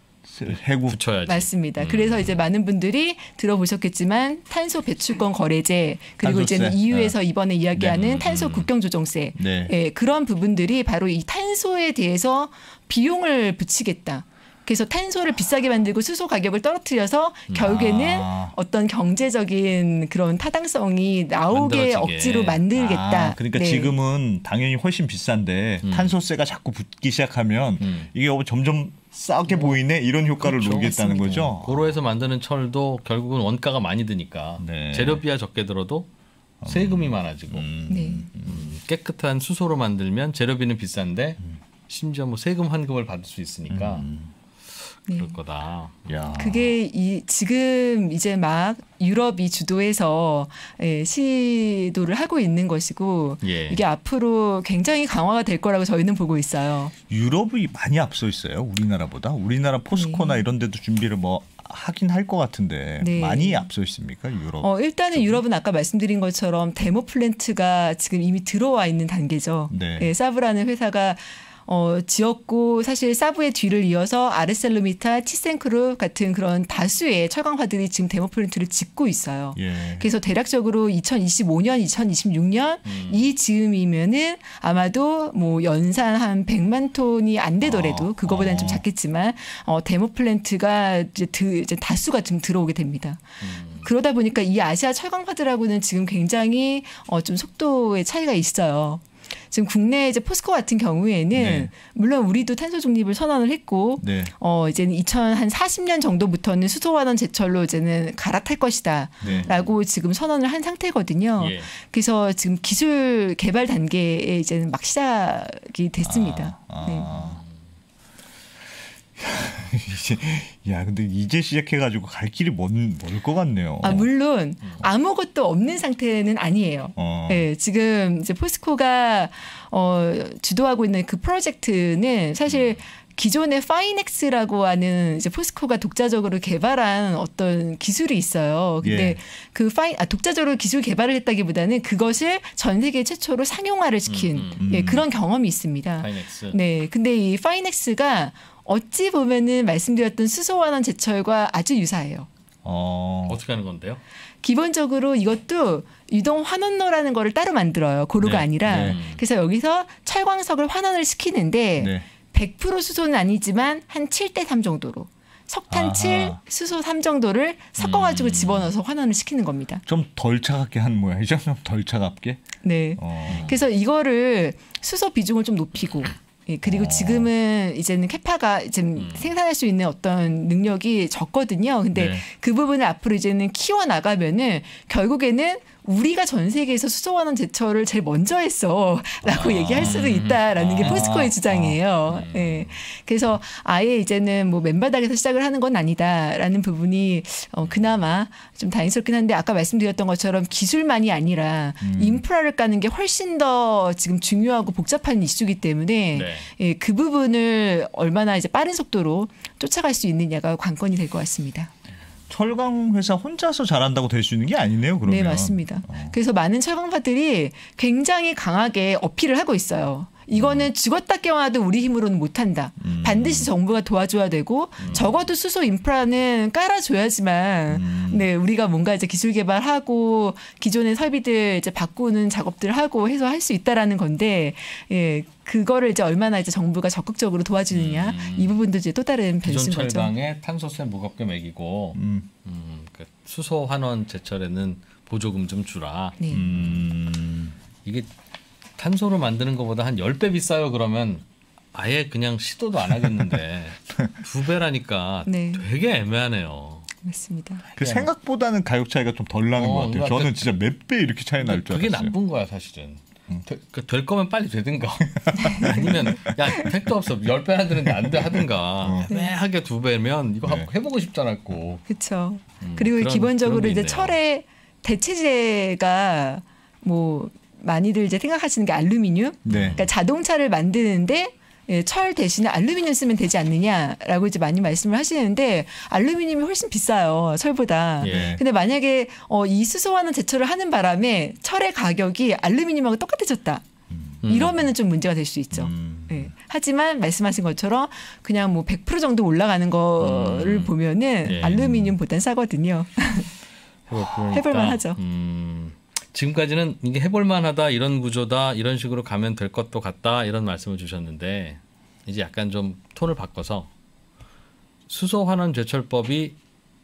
해고 붙여야지. 맞습니다. 음. 그래서 이제 많은 분들이 들어보셨겠지만 탄소 배출권 거래제 그리고 탄소세. 이제는 이유에서 네. 이번에 이야기하는 네. 탄소 국경 조정세 네. 예, 그런 부분들이 바로 이 탄소에 대해서 비용을 붙이겠다. 그래서 탄소를 비싸게 만들고 수소 가격을 떨어뜨려서 결국에는 아. 어떤 경제적인 그런 타당성이 나오게 만들어지게. 억지로 만들겠다. 아, 그러니까 네. 지금은 당연히 훨씬 비싼데 음. 탄소세가 자꾸 붙기 시작하면 음. 이게 점점 싸게 보이네 이런 효과를 그렇죠. 노리겠다는 맞습니다. 거죠. 고로에서 만드는 철도 결국은 원가가 많이 드니까 네. 재료비가 적게 들어도 세금이 많아지고 음. 네. 음, 깨끗한 수소로 만들면 재료비는 비싼데 심지어 뭐 세금 환급을 받을 수 있으니까 네. 그럴 거다. 야. 그게 이 지금 이제 막 유럽이 주도해서 예, 시도를 하고 있는 것이고 예. 이게 앞으로 굉장히 강화가 될 거라고 저희는 보고 있어요. 유럽이 많이 앞서 있어요. 우리나라보다. 우리나라 포스코나 네. 이런 데도 준비를 뭐 하긴 할 것 같은데 네. 많이 앞서 있습니까? 유럽. 어, 일단은 유럽은 아까 말씀드린 것처럼 데모 플랜트가 지금 이미 들어와 있는 단계죠. 네. 예, 사브라는 회사가 어, 지었고 사실 사브의 뒤를 이어서 아르셀로미타, 티센크루 같은 그런 다수의 철강화들이 지금 데모 플랜트를 짓고 있어요. 예. 그래서 대략적으로 이천이십오 년, 이천이십육 년 음. 이 즈음이면은 아마도 뭐 연산 한 백만 톤이 안 되더라도 아, 그거보다는 아. 좀 작겠지만 어, 데모 플랜트가 이제, 드, 이제 다수가 좀 들어오게 됩니다. 음. 그러다 보니까 이 아시아 철강화들하고는 지금 굉장히 어, 좀 속도의 차이가 있어요. 지금 국내 이제 포스코 같은 경우에는 네. 물론 우리도 탄소 중립을 선언을 했고 네. 어 이제는 이천사십 년 정도부터는 수소환원 제철로 이제는 갈아탈 것이다라고 네. 지금 선언을 한 상태거든요. 예. 그래서 지금 기술 개발 단계에 이제는 막 시작이 됐습니다. 아, 네. 아. 이제 야 근데 이제 시작해가지고 갈 길이 먼멀것 같네요. 아 물론 아무것도 없는 상태는 아니에요. 어. 네, 지금 이제 포스코가 어, 주도하고 있는 그 프로젝트는 사실 기존의 파이넥스라고 하는 이제 포스코가 독자적으로 개발한 어떤 기술이 있어요. 근데 예. 그 파이 아, 독자적으로 기술 개발을 했다기보다는 그것을 전 세계 최초로 상용화를 시킨 음, 음. 예, 그런 경험이 있습니다. 파이넥스. 네, 근데 이 파이넥스가 어찌 보면은 말씀드렸던 수소환원 제철과 아주 유사해요. 어. 어떻게 하는 건데요? 기본적으로 이것도 유동 환원로라는 거를 따로 만들어요. 고루가 네, 아니라. 네. 그래서 여기서 철광석을 환원을 시키는데 네. 백 퍼센트 수소는 아니지만 한 칠 대 삼 정도로 석탄 아하. 칠, 수소 삼 정도를 섞어가지고 음. 집어넣어서 환원을 시키는 겁니다. 좀 덜 차갑게 한 모양이죠? 좀 덜 차갑게. 네. 어. 그래서 이거를 수소 비중을 좀 높이고 예, 그리고 어. 지금은 이제는 캐파가 지금 음. 생산할 수 있는 어떤 능력이 적거든요. 근데 네. 그 부분을 앞으로 이제는 키워 나가면은 결국에는 우리가 전 세계에서 수소환원 제철을 제일 먼저 했어라고 아. 얘기할 수도 있다라는 게 아. 포스코의 주장이에요. 음. 예. 그래서 아예 이제는 뭐 맨바닥에서 시작을 하는 건 아니다라는 부분이 어, 그나마 좀 다행스럽긴 한데 아까 말씀드렸던 것처럼 기술만이 아니라 음. 인프라를 까는 게 훨씬 더 지금 중요하고 복잡한 이슈이기 때문에 네. 예, 그 부분을 얼마나 이제 빠른 속도로 쫓아갈 수 있느냐가 관건이 될 것 같습니다. 철강 회사 혼자서 잘한다고 될 수 있는 게 아니네요. 그러면. 네, 맞습니다. 어. 그래서 많은 철강사들이 굉장히 강하게 어필을 하고 있어요. 이거는 죽었다 깨어나도 우리 힘으로는 못한다. 음. 반드시 정부가 도와줘야 되고 적어도 수소 인프라는 깔아줘야지만 음. 네 우리가 뭔가 이제 기술 개발하고 기존의 설비들 이제 바꾸는 작업들을 하고 해서 할 수 있다라는 건데 예 그거를 이제 얼마나 이제 정부가 적극적으로 도와주느냐 음. 이 부분도 이제 또 다른 기존 변수인 거죠. 철강에 탄소세 무겁게 매기고 음. 음, 그 수소 환원 제철에는 보조금 좀 주라. 네. 음. 이게 탄소로 만드는 것보다 한 십 배 비싸요. 그러면 아예 그냥 시도도 안 하겠는데 두 배라니까 네. 되게 애매하네요. 맞습니다. 그 그냥- 생각보다는 가격 차이가 좀 덜 나는 어, 것 같아요. 그러니까 저는 그- 진짜 몇 배 이렇게 차이 날 줄 그게 알았어요. 나쁜 거야 사실은. 음. 되, 그 될 거면 빨리 되든가 아니면 야 택도 없어 열 배나 드는데 안 돼 하든가 어. 애매하게 두 배면 이거 네. 한번 해보고 싶잖아 꼭. 그렇죠. 음, 그리고 그런- 기본적으로 그런 게 이제 있네요. 철의 대체재가 뭐 많이들 이제 생각하시는 게 알루미늄. 네. 그러니까 자동차를 만드는데 예, 철 대신에 알루미늄 쓰면 되지 않느냐라고 이제 많이 말씀을 하시는데 알루미늄이 훨씬 비싸요 철보다. 예. 근데 만약에 어, 이 수소환원 제철을 하는 바람에 철의 가격이 알루미늄하고 똑같아졌다. 음. 이러면은 좀 문제가 될 수 있죠. 음. 예. 하지만 말씀하신 것처럼 그냥 뭐 백 퍼센트 정도 올라가는 거를 음. 보면은 예. 알루미늄보단 싸거든요. 그러니까, 해볼만 하죠. 음, 지금까지는 이게 해볼만하다 이런 구조다 이런 식으로 가면 될 것도 같다 이런 말씀을 주셨는데 이제 약간 좀 톤을 바꿔서 수소 환원 제철법이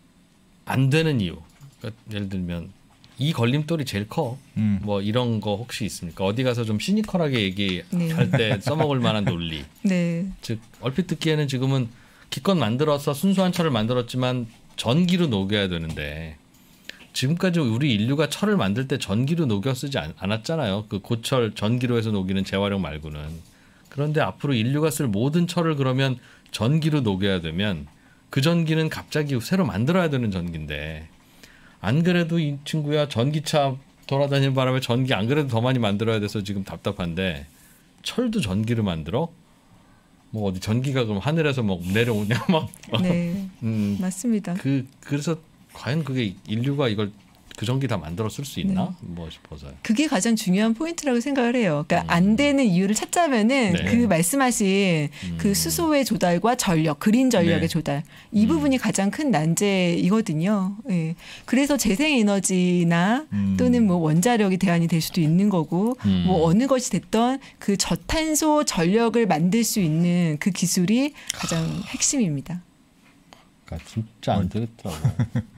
안 되는 이유. 그러니까 예를 들면 이 걸림돌이 제일 커. 음. 뭐 이런 거 혹시 있습니까? 어디 가서 좀 시니컬하게 얘기할 네. 때 써먹을 만한 논리. 네. 즉 얼핏 듣기에는 지금은 기껏 만들어서 순수한 철을 만들었지만 전기로 녹여야 되는데 지금까지 우리 인류가 철을 만들 때 전기로 녹여 쓰지 않, 않았잖아요. 그 고철 전기로 해서 녹이는 재활용 말고는. 그런데 앞으로 인류가 쓸 모든 철을 그러면 전기로 녹여야 되면 그 전기는 갑자기 새로 만들어야 되는 전기인데 안 그래도 이 친구야 전기차 돌아다니는 바람에 전기 안 그래도 더 많이 만들어야 돼서 지금 답답한데 철도 전기를 만들어? 뭐 어디 전기가 그럼 하늘에서 막 내려오냐 막. 네. 음, 맞습니다. 그 그래서 과연 그게 인류가 이걸 그 전기 다 만들어 쓸 수 있나? 뭐 싶어서요. 그게 가장 중요한 포인트라고 생각을 해요. 그러니까 안 되는 이유를 찾자면은 네. 그 말씀하신 음. 그 수소의 조달과 전력, 그린 전력의 네. 조달 이 음. 부분이 가장 큰 난제이거든요. 예. 그래서 재생에너지나 음. 또는 뭐 원자력이 대안이 될 수도 있는 거고 음. 뭐 어느 것이 됐던 그 저탄소 전력을 만들 수 있는 그 기술이 가장 핵심입니다. 그러니까 진짜 안 되겠더라고.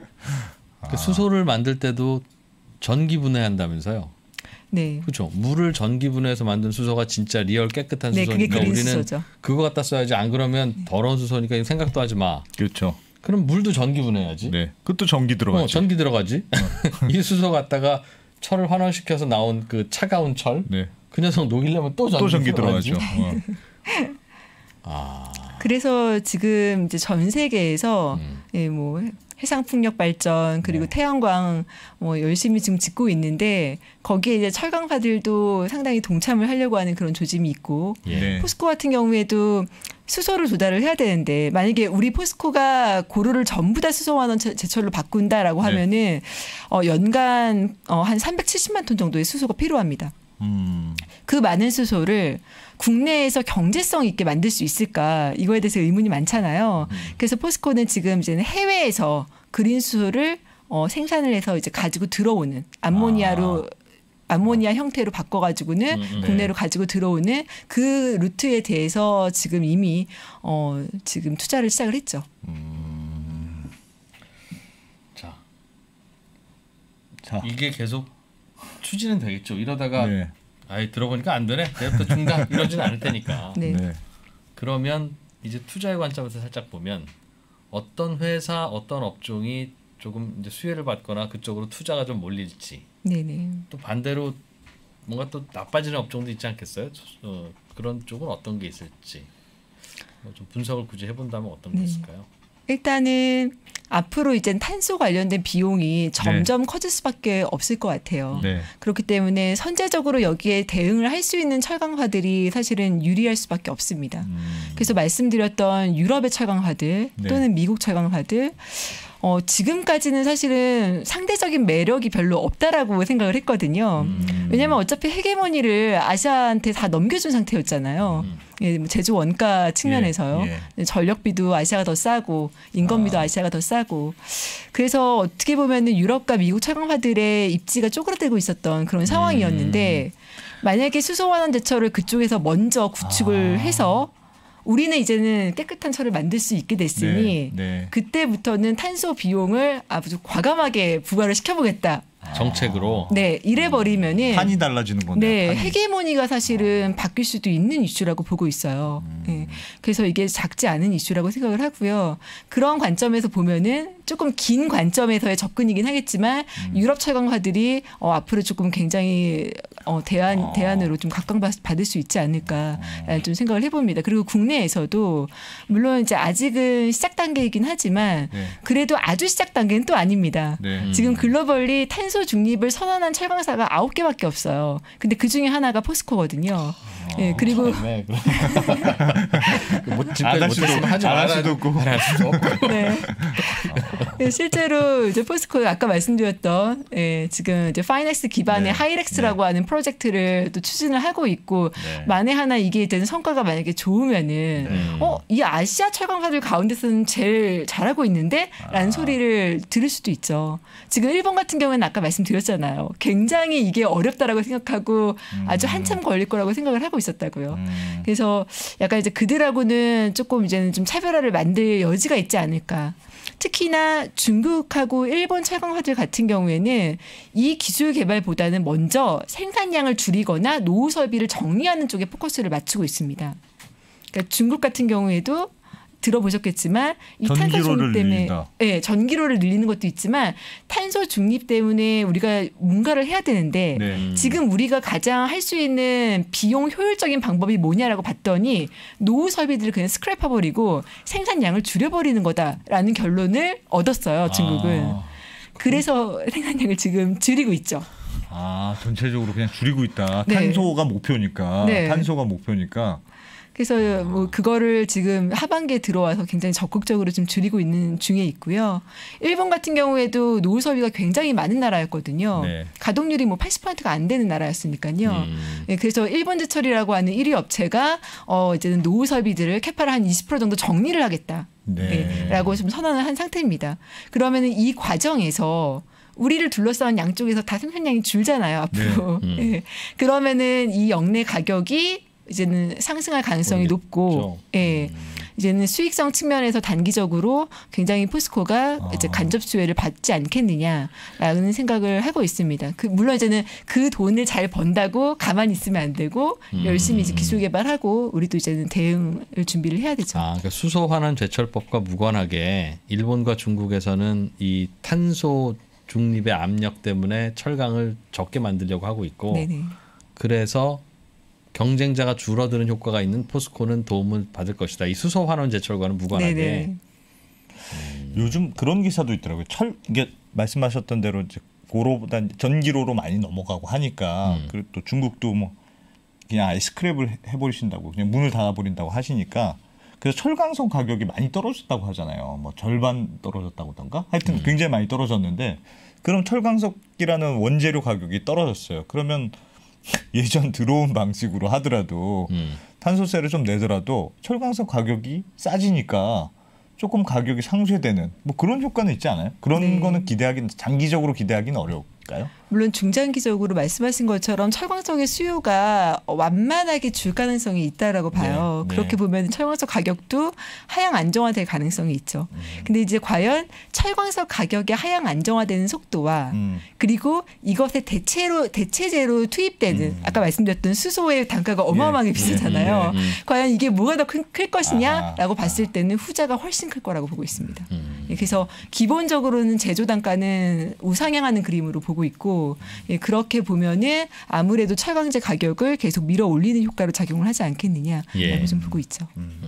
그 수소를 만들 때도 전기 분해한다면서요. 네. 그렇죠. 물을 전기 분해해서 만든 수소가 진짜 리얼 깨끗한 네, 그게 수소니까 그린 우리는 수소죠. 그거 갖다 써야지. 안 그러면 더러운 수소니까 이거 생각도 하지 마. 그렇죠. 그럼 물도 전기 분해야지. 네. 그것도 전기 들어가죠. 어, 전기 들어가지. 이 수소 갖다가 철을 환원시켜서 나온 그 차가운 철. 네. 그 녀석 녹이려면 또 전기, 또 전기 들어가지. 들어가죠. 어. 아, 그래서 지금 이제 전 세계에서 음. 예, 뭐 해상풍력 발전 그리고 네. 태양광 뭐 열심히 지금 짓고 있는데 거기에 이제 철강사들도 상당히 동참을 하려고 하는 그런 조짐이 있고 예. 네. 포스코 같은 경우에도 수소를 조달을 해야 되는데 만약에 우리 포스코가 고루를 전부 다 수소환원 제철로 바꾼다라고 네. 하면은 어, 연간 어, 한 삼백칠십만 톤 정도의 수소가 필요합니다. 음. 그 많은 수소를 국내에서 경제성 있게 만들 수 있을까 이거에 대해서 의문이 많잖아요. 음. 그래서 포스코는 지금 이제는 해외에서 그린 수소를 어, 생산을 해서 이제 가지고 들어오는 암모니아로 암모니아 형태로 바꿔가지고는 음, 음, 국내로 가지고 들어오는 그 루트에 대해서 지금 이미 어, 지금 투자를 시작을 했죠. 음. 자, 자. 이게 계속 추진은 되겠죠. 이러다가 네. 아이 들어보니까 안 되네. 내일부터 중단 이러진 않을 테니까. 네. 네. 그러면 이제 투자의 관점에서 살짝 보면 어떤 회사, 어떤 업종이 조금 이제 수혜를 받거나 그쪽으로 투자가 좀 몰릴지. 네네. 또 반대로 뭔가 또 나빠지는 업종도 있지 않겠어요? 어, 그런 쪽은 어떤 게 있을지 뭐 좀 분석을 굳이 해본다면 어떤 게 네. 있을까요? 일단은 앞으로 이제 탄소 관련된 비용이 점점 커질 수밖에 없을 것 같아요. 네. 그렇기 때문에 선제적으로 여기에 대응을 할 수 있는 철강화들이 사실은 유리할 수밖에 없습니다. 음. 그래서 말씀드렸던 유럽의 철강화들 네. 또는 미국 철강화들 어, 지금까지는 사실은 상대적인 매력이 별로 없다라고 생각을 했거든요. 음. 왜냐하면 어차피 헤게모니를 아시아한테 다 넘겨준 상태였잖아요. 음. 예, 뭐 제조 원가 측면에서요. 예, 전력비도 아시아가 더 싸고 인건비도 아. 아시아가 더 싸고 그래서 어떻게 보면은 유럽과 미국 철강화들의 입지가 쪼그라들고 있었던 그런 상황이었는데 만약에 수소환원 제철을 그쪽에서 먼저 구축을 아. 해서 우리는 이제는 깨끗한 철을 만들 수 있게 됐으니 네. 네. 그때부터는 탄소 비용을 아주 과감하게 부과를 시켜보겠다. 정책으로. 네, 이래버리면은 판이 달라지는 건데. 네, 헤게모니가 사실은 바뀔 수도 있는 이슈라고 보고 있어요. 음. 네, 그래서 이게 작지 않은 이슈라고 생각을 하고요. 그런 관점에서 보면은 조금 긴 관점에서의 접근이긴 하겠지만 음. 유럽 철강화들이 어, 앞으로 조금 굉장히 어, 대안 어. 대안으로 좀 각광받을 수 있지 않을까라는 좀 생각을 해봅니다. 그리고 국내에서도 물론 이제 아직은 시작 단계이긴 하지만 네. 그래도 아주 시작 단계는 또 아닙니다. 네. 음. 지금 글로벌리 탄소 중립을 선언한 철강사가 아홉 개밖에 없어요. 근데 그 중에 하나가 포스코거든요. 예, 그리고 네, 뭐 안 할 수도, 하지 안 할 말아야- 수도 없고. 할 수도 없고. 네. 예, 실제로 이제 포스코 아까 말씀드렸던 예, 지금 이제 파이넥스 기반의 네. 하이렉스라고 하는 프로젝트를 또 추진을 하고 있고 네. 만에 하나 이게 되는 성과가 만약에 좋으면은 음. 어, 이 아시아 철강사들 가운데서는 제일 잘하고 있는데라는 아. 소리를 들을 수도 있죠. 지금 일본 같은 경우에는 아까 말씀드렸잖아요. 굉장히 이게 어렵다라고 생각하고 아주 한참 걸릴 거라고 생각을 하고 있었다고요. 음. 그래서 약간 이제 그들하고는 조금 이제는 좀 차별화를 만들 여지가 있지 않을까. 특히나 중국하고 일본 철강화들 같은 경우에는 이 기술 개발보다는 먼저 생산량을 줄이거나 노후 설비를 정리하는 쪽에 포커스를 맞추고 있습니다. 그러니까 중국 같은 경우에도 들어보셨겠지만 이 탄소 전기로를 중립 때문에 늘린다. 네, 전기로를 늘리는 것도 있지만 탄소 중립 때문에 우리가 뭔가를 해야 되는데 네. 음. 지금 우리가 가장 할 수 있는 비용 효율적인 방법이 뭐냐라고 봤더니 노후 설비들을 그냥 스크랩해버리고 생산량을 줄여버리는 거다라는 결론을 얻었어요. 중국은. 아. 그래서 생산량을 지금 줄이고 있죠. 아, 전체적으로 그냥 줄이고 있다. 네. 탄소가 목표니까. 네. 탄소가 목표니까. 그래서 뭐 그거를 지금 하반기에 들어와서 굉장히 적극적으로 좀 줄이고 있는 중에 있고요. 일본 같은 경우에도 노후 설비가 굉장히 많은 나라였거든요. 네. 가동률이 뭐 팔십 퍼센트가 안 되는 나라였으니까요. 음. 예, 그래서 일본제철이라고 하는 일 위 업체가 어 이제는 노후 설비들을 캐파를 한 이십 퍼센트 정도 정리를 하겠다. 네. 예, 라고 좀 선언을 한 상태입니다. 그러면은 이 과정에서 우리를 둘러싸은 양쪽에서 다 생산량이 줄잖아요, 앞으로. 네. 음. 예. 그러면은 이 역내 가격이 이제는 상승할 가능성이 오르겠죠. 높고, 예. 이제는 수익성 측면에서 단기적으로 굉장히 포스코가 아. 이제 간접 수혜를 받지 않겠느냐라는 생각을 하고 있습니다. 그 물론 이제는 그 돈을 잘 번다고 가만히 있으면 안 되고 음. 열심히 이제 기술 개발하고 우리도 이제는 대응을 준비를 해야 되죠. 아, 그러니까 수소 환원 제철법과 무관하게 일본과 중국에서는 이 탄소 중립의 압력 때문에 철강을 적게 만들려고 하고 있고 네네. 그래서 경쟁자가 줄어드는 효과가 있는 포스코는 도움을 받을 것이다. 이 수소 환원 제철과는 무관하게. 네네. 음, 요즘 그런 기사도 있더라고요. 철 이게 말씀하셨던 대로 이제 고로보다 전기로로 많이 넘어가고 하니까 음. 그리고 또 중국도 뭐 그냥 아예 스크랩을 해버리신다고 그냥 문을 닫아버린다고 하시니까 그래서 철강성 가격이 많이 떨어졌다고 하잖아요. 뭐 절반 떨어졌다고던가 하여튼 음. 굉장히 많이 떨어졌는데 그럼 철강석이라는 원재료 가격이 떨어졌어요. 그러면 예전 들어온 방식으로 하더라도 음. 탄소세를 좀 내더라도 철강석 가격이 싸지니까 조금 가격이 상쇄되는 뭐 그런 효과는 있지 않아요? 그런 네. 거는 기대하기는 장기적으로 기대하기는 어려울까요? 물론 중장기적으로 말씀하신 것처럼 철광석의 수요가 완만하게 줄 가능성이 있다라고 봐요. 네, 네. 그렇게 보면 철광석 가격도 하향 안정화될 가능성이 있죠. 음. 근데 이제 과연 철광석 가격이 하향 안정화되는 속도와 음. 그리고 이것의 대체로 대체제로 투입되는 음. 아까 말씀드렸던 수소의 단가가 어마어마하게 예, 비싸잖아요. 예, 예. 과연 이게 뭐가 더 클 것이냐라고 아, 봤을 아. 때는 후자가 훨씬 클 거라고 보고 있습니다. 음. 예, 그래서 기본적으로는 제조 단가는 우상향하는 그림으로 보고 있고 예, 그렇게 보면은 아무래도 철강제 가격을 계속 밀어 올리는 효과로 작용을 하지 않겠느냐라고 예. 좀 보고 있죠.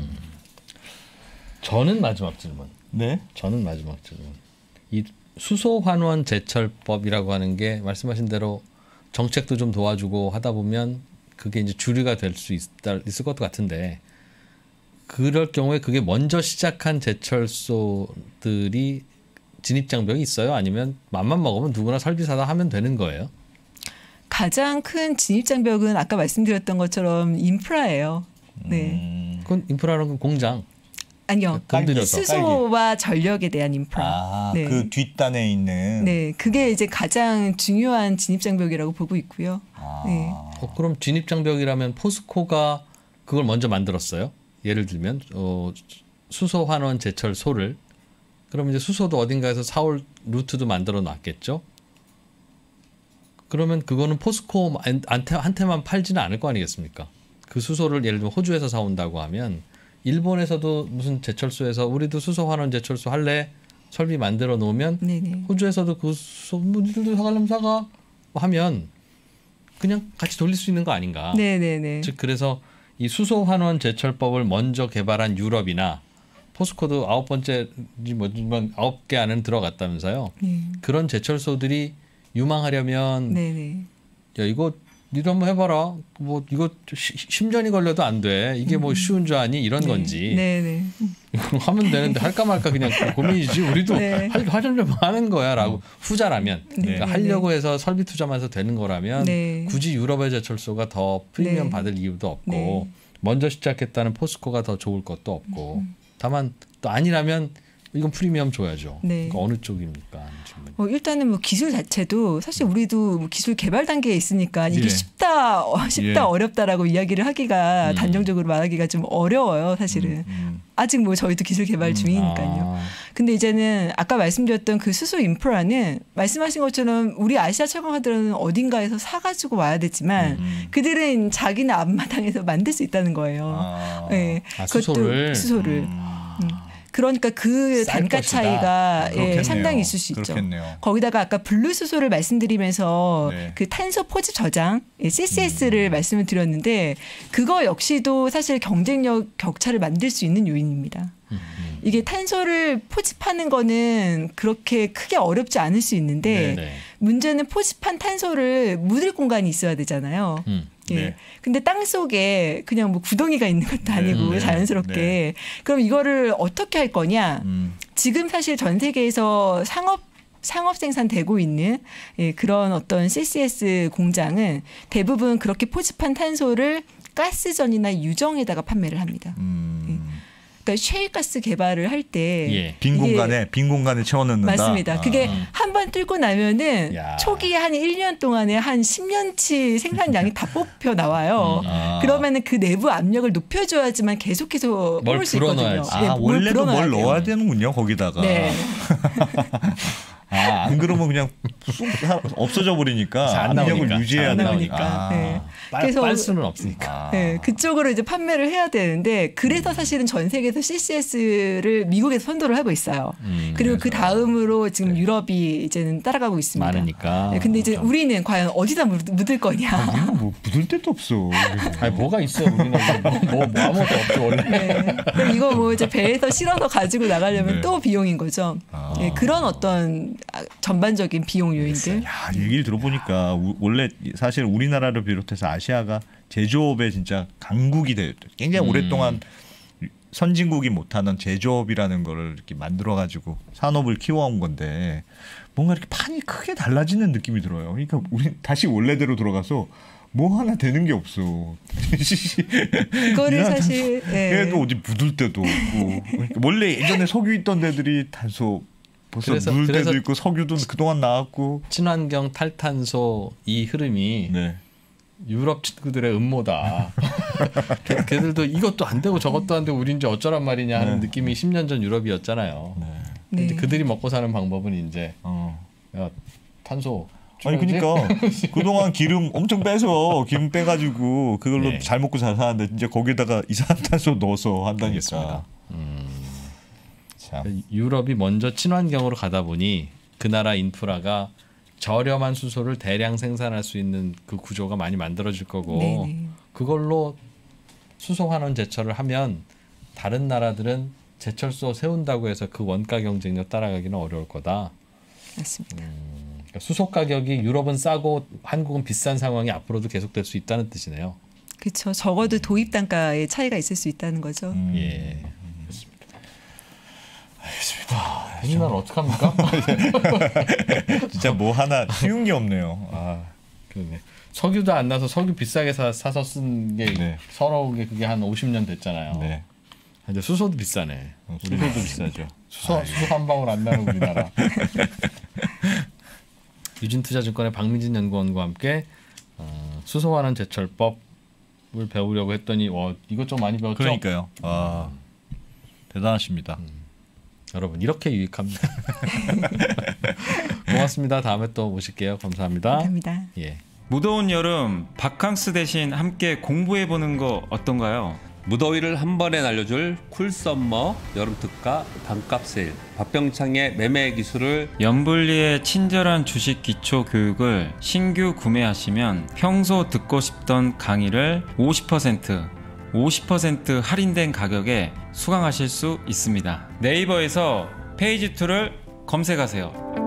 저는 마지막 질문. 네. 저는 마지막 질문. 이 수소 환원 제철법이라고 하는 게 말씀하신 대로 정책도 좀 도와주고 하다 보면 그게 이제 주류가 될 수 있을 것 같은데 그럴 경우에 그게 먼저 시작한 제철소들이 진입 장벽이 있어요? 아니면 맘만 먹으면 누구나 설비사다 하면 되는 거예요? 가장 큰 진입 장벽은 아까 말씀드렸던 것처럼 인프라예요. 네. 음. 그건 인프라는 건 공장. 아니요. 건드려서. 수소와 전력에 대한 인프라. 아, 네. 그 뒷단에 있는. 네, 그게 이제 가장 중요한 진입 장벽이라고 보고 있고요. 아. 네. 어, 그럼 진입 장벽이라면 포스코가 그걸 먼저 만들었어요? 예를 들면 어, 수소 환원 제철소를 그럼 이제 수소도 어딘가에서 사올 루트도 만들어 놨겠죠? 그러면 그거는 포스코 한테, 한테만 팔지는 않을 거 아니겠습니까? 그 수소를 예를 들면 호주에서 사온다고 하면 일본에서도 무슨 제철소에서 우리도 수소 환원 제철소 할래? 설비 만들어 놓으면 네네. 호주에서도 그 수소 뭐 니들도 사가려면 사가 하면 그냥 같이 돌릴 수 있는 거 아닌가? 네네네. 즉 그래서 이 수소 환원 제철법을 먼저 개발한 유럽이나 포스코도 아홉 번째 뭐지만 아홉 개 안에는 들어갔다면서요. 네. 그런 제철소들이 유망하려면 네네. 야 이거 니도 한번 해봐라. 뭐 이거 십 년이 걸려도 안 돼. 이게 뭐 쉬운 줄 아니 이런 네. 건지 네네. 하면 되는데 할까 말까 그냥 고민이지. 우리도 네. 하려면 하는 거야라고 후자라면 그러니까 네. 하려고 해서 설비 투자만 해서 되는 거라면 네. 굳이 유럽의 제철소가 더 프리미엄 네. 받을 이유도 없고 네. 먼저 시작했다는 포스코가 더 좋을 것도 없고 다만 또 아니라면 이건 프리미엄 줘야죠. 네. 그러니까 어느 쪽입니까? 질문. 어, 일단은 뭐 기술 자체도 사실 우리도 뭐 기술 개발 단계에 있으니까 이게 예. 쉽다 어, 쉽다 예. 어렵다라고 이야기를 하기가 음. 단정적으로 말하기가 좀 어려워요 사실은. 음. 아직 뭐 저희도 기술 개발 중이니까요. 아, 근데 이제는 아까 말씀드렸던 그 수소 인프라는 말씀하신 것처럼 우리 아시아 철강사들은 어딘가에서 사가지고 와야 되지만 음. 그들은 자기네 앞마당에서 만들 수 있다는 거예요. 아. 네. 아, 그것도 수소를? 수소를. 음. 그러니까 그 쌀 단가 것이다. 차이가 예, 그렇겠네요. 상당히 있을 수 있죠. 그렇겠네요. 거기다가 아까 블루 수소를 말씀드리면서 네. 그 탄소 포집 저장 씨씨에스를 음. 말씀을 드렸는데 그거 역시도 사실 경쟁력 격차를 만들 수 있는 요인입니다. 음, 이게 탄소를 포집하는 거는 그렇게 크게 어렵지 않을 수 있는데 네. 문제는 포집한 탄소를 묻을 공간이 있어야 되잖아요. 음. 예. 네. 근데 땅 속에 그냥 뭐 구덩이가 있는 것도 아니고 네. 자연스럽게 네. 그럼 이거를 어떻게 할 거냐? 음. 지금 사실 전 세계에서 상업 상업 생산되고 있는 예, 그런 어떤 씨씨에스 공장은 대부분 그렇게 포집한 탄소를 가스전이나 유정에다가 판매를 합니다. 음. 그러니까 셰일가스 개발을 할 때 예. 빈 이게 공간에 빈 공간에 채워넣는다. 맞습니다. 아. 그게 한 번 뚫고 나면은 야. 초기에 한 일 년 동안에 한 십 년치 생산량이 다 뽑혀 나와요. 아. 그러면은 그 내부 압력을 높여줘야지만 계속해서 뭘 뽑을 수 있거든요. 불어넣어야지. 아, 네, 뭘 원래도 불어넣어야 뭘 돼요. 넣어야 되는군요, 거기다가. 네. 아, 안 그러면 그냥 쑥 사- 없어져 버리니까 안 압력을 나오니까. 유지해야 안 되니까. 나오니까. 아. 네. 빨, 그래서- 빨 수는 없으니까. 아. 네, 그쪽으로 이제 판매를 해야 되는데 그래서 사실은 전 세계에서 씨씨에스를 미국에서 선도를 하고 있어요. 음, 그리고 그 다음으로 지금 유럽이 이제는 따라가고 있습니다. 많으니까. 네, 근데 이제 우리는 과연 어디다 묻- 묻을 거냐. 우리는 뭐 묻을 데도 없어. 아니 뭐가 있어 우리는 뭐, 뭐, 뭐 아무것도 없죠 원래. 네. 그럼 이거 뭐 이제 배에서 실어서 가지고 나가려면 네. 또 비용인 거죠. 아. 네, 그런 어떤 전반적인 비용 요인들. 야, 얘기를 들어보니까 우- 원래 사실 우리나라를 비롯해서 아시아가 제조업에 진짜 강국이 돼 굉장히 음. 오랫동안 선진국이 못하는 제조업이라는 거를 이렇게 만들어 가지고 산업을 키워온 건데 뭔가 이렇게 판이 크게 달라지는 느낌이 들어요. 그러니까 우리 다시 원래대로 돌아가서 뭐 하나 되는 게 없어. 이거를 미안하다. 사실 예. 걔도 어디 묻을 데도 없고. 그러니까 원래 예전에 석유 있던 데들이 단소 벌써 그래서- 묻을 그래서- 데도 있고 석유도 그동안 나왔고. 친환경 탈탄소 이 흐름이 네. 유럽 친구들의 음모다. 걔, 걔들도 이것도 안 되고 저것도 안 되고 우린 이제 어쩌란 말이냐 하는 네. 느낌이 십 년 전 유럽이었잖아요. 네. 네. 근데 그들이 먹고 사는 방법은 이제 어. 야, 탄소 아니 줄여야지? 그러니까 그동안 기름 엄청 빼서 기름 빼가지고 그걸로 네. 잘 먹고 잘 사는데 이제 거기다가 이산화탄소 넣어서 한다니까. 알겠습니다. 음. 참. 유럽이 먼저 친환경으로 가다 보니 그 나라 인프라가 저렴한 수소를 대량 생산할 수 있는 그 구조가 많이 만들어질 거고 네네. 그걸로 수소 환원 제철을 하면 다른 나라들은 제철소 세운다고 해서 그 원가 경쟁력 따라가기는 어려울 거다. 맞습니다. 그러니까 수소 가격이 유럽은 싸고 한국은 비싼 상황이 앞으로도 계속될 수 있다는 뜻이네요. 그렇죠. 적어도 도입 단가의 차이가 있을 수 있다는 거죠. 음. 예. 알겠습니다. 괜히 난 어떡합니까? 진짜 뭐 하나 쉬운 게 없네요. 아. 그러네. 석유도 안 나서 석유 비싸게 사, 사서 쓴 게 네. 서러운 게 그게 한 오십 년 됐잖아요. 네. 근데 수소도 비싸네. 어, 수소도 비싸죠. 수소, 수소 한 방울 안 나는 우리나라. 유진투자증권의 박민진 연구원과 함께 어, 수소 환원 제철법을 배우려고 했더니 와, 이것 좀 많이 배웠죠? 그러니까요. 아, 대단하십니다. 여러분 이렇게 유익합니다. 고맙습니다. 다음에 또 오실게요. 감사합니다. 감사합니다. 예. 무더운 여름 바캉스 대신 함께 공부해보는 거 어떤가요? 무더위를 한 번에 날려줄 쿨썸머 여름특가 반값 세일 박병창의 매매 기술을 연불리의 친절한 주식 기초 교육을 신규 구매하시면 평소 듣고 싶던 강의를 오십 퍼센트, 오십 퍼센트 할인된 가격에 수강하실 수 있습니다. 네이버에서 페이지 이를 검색하세요.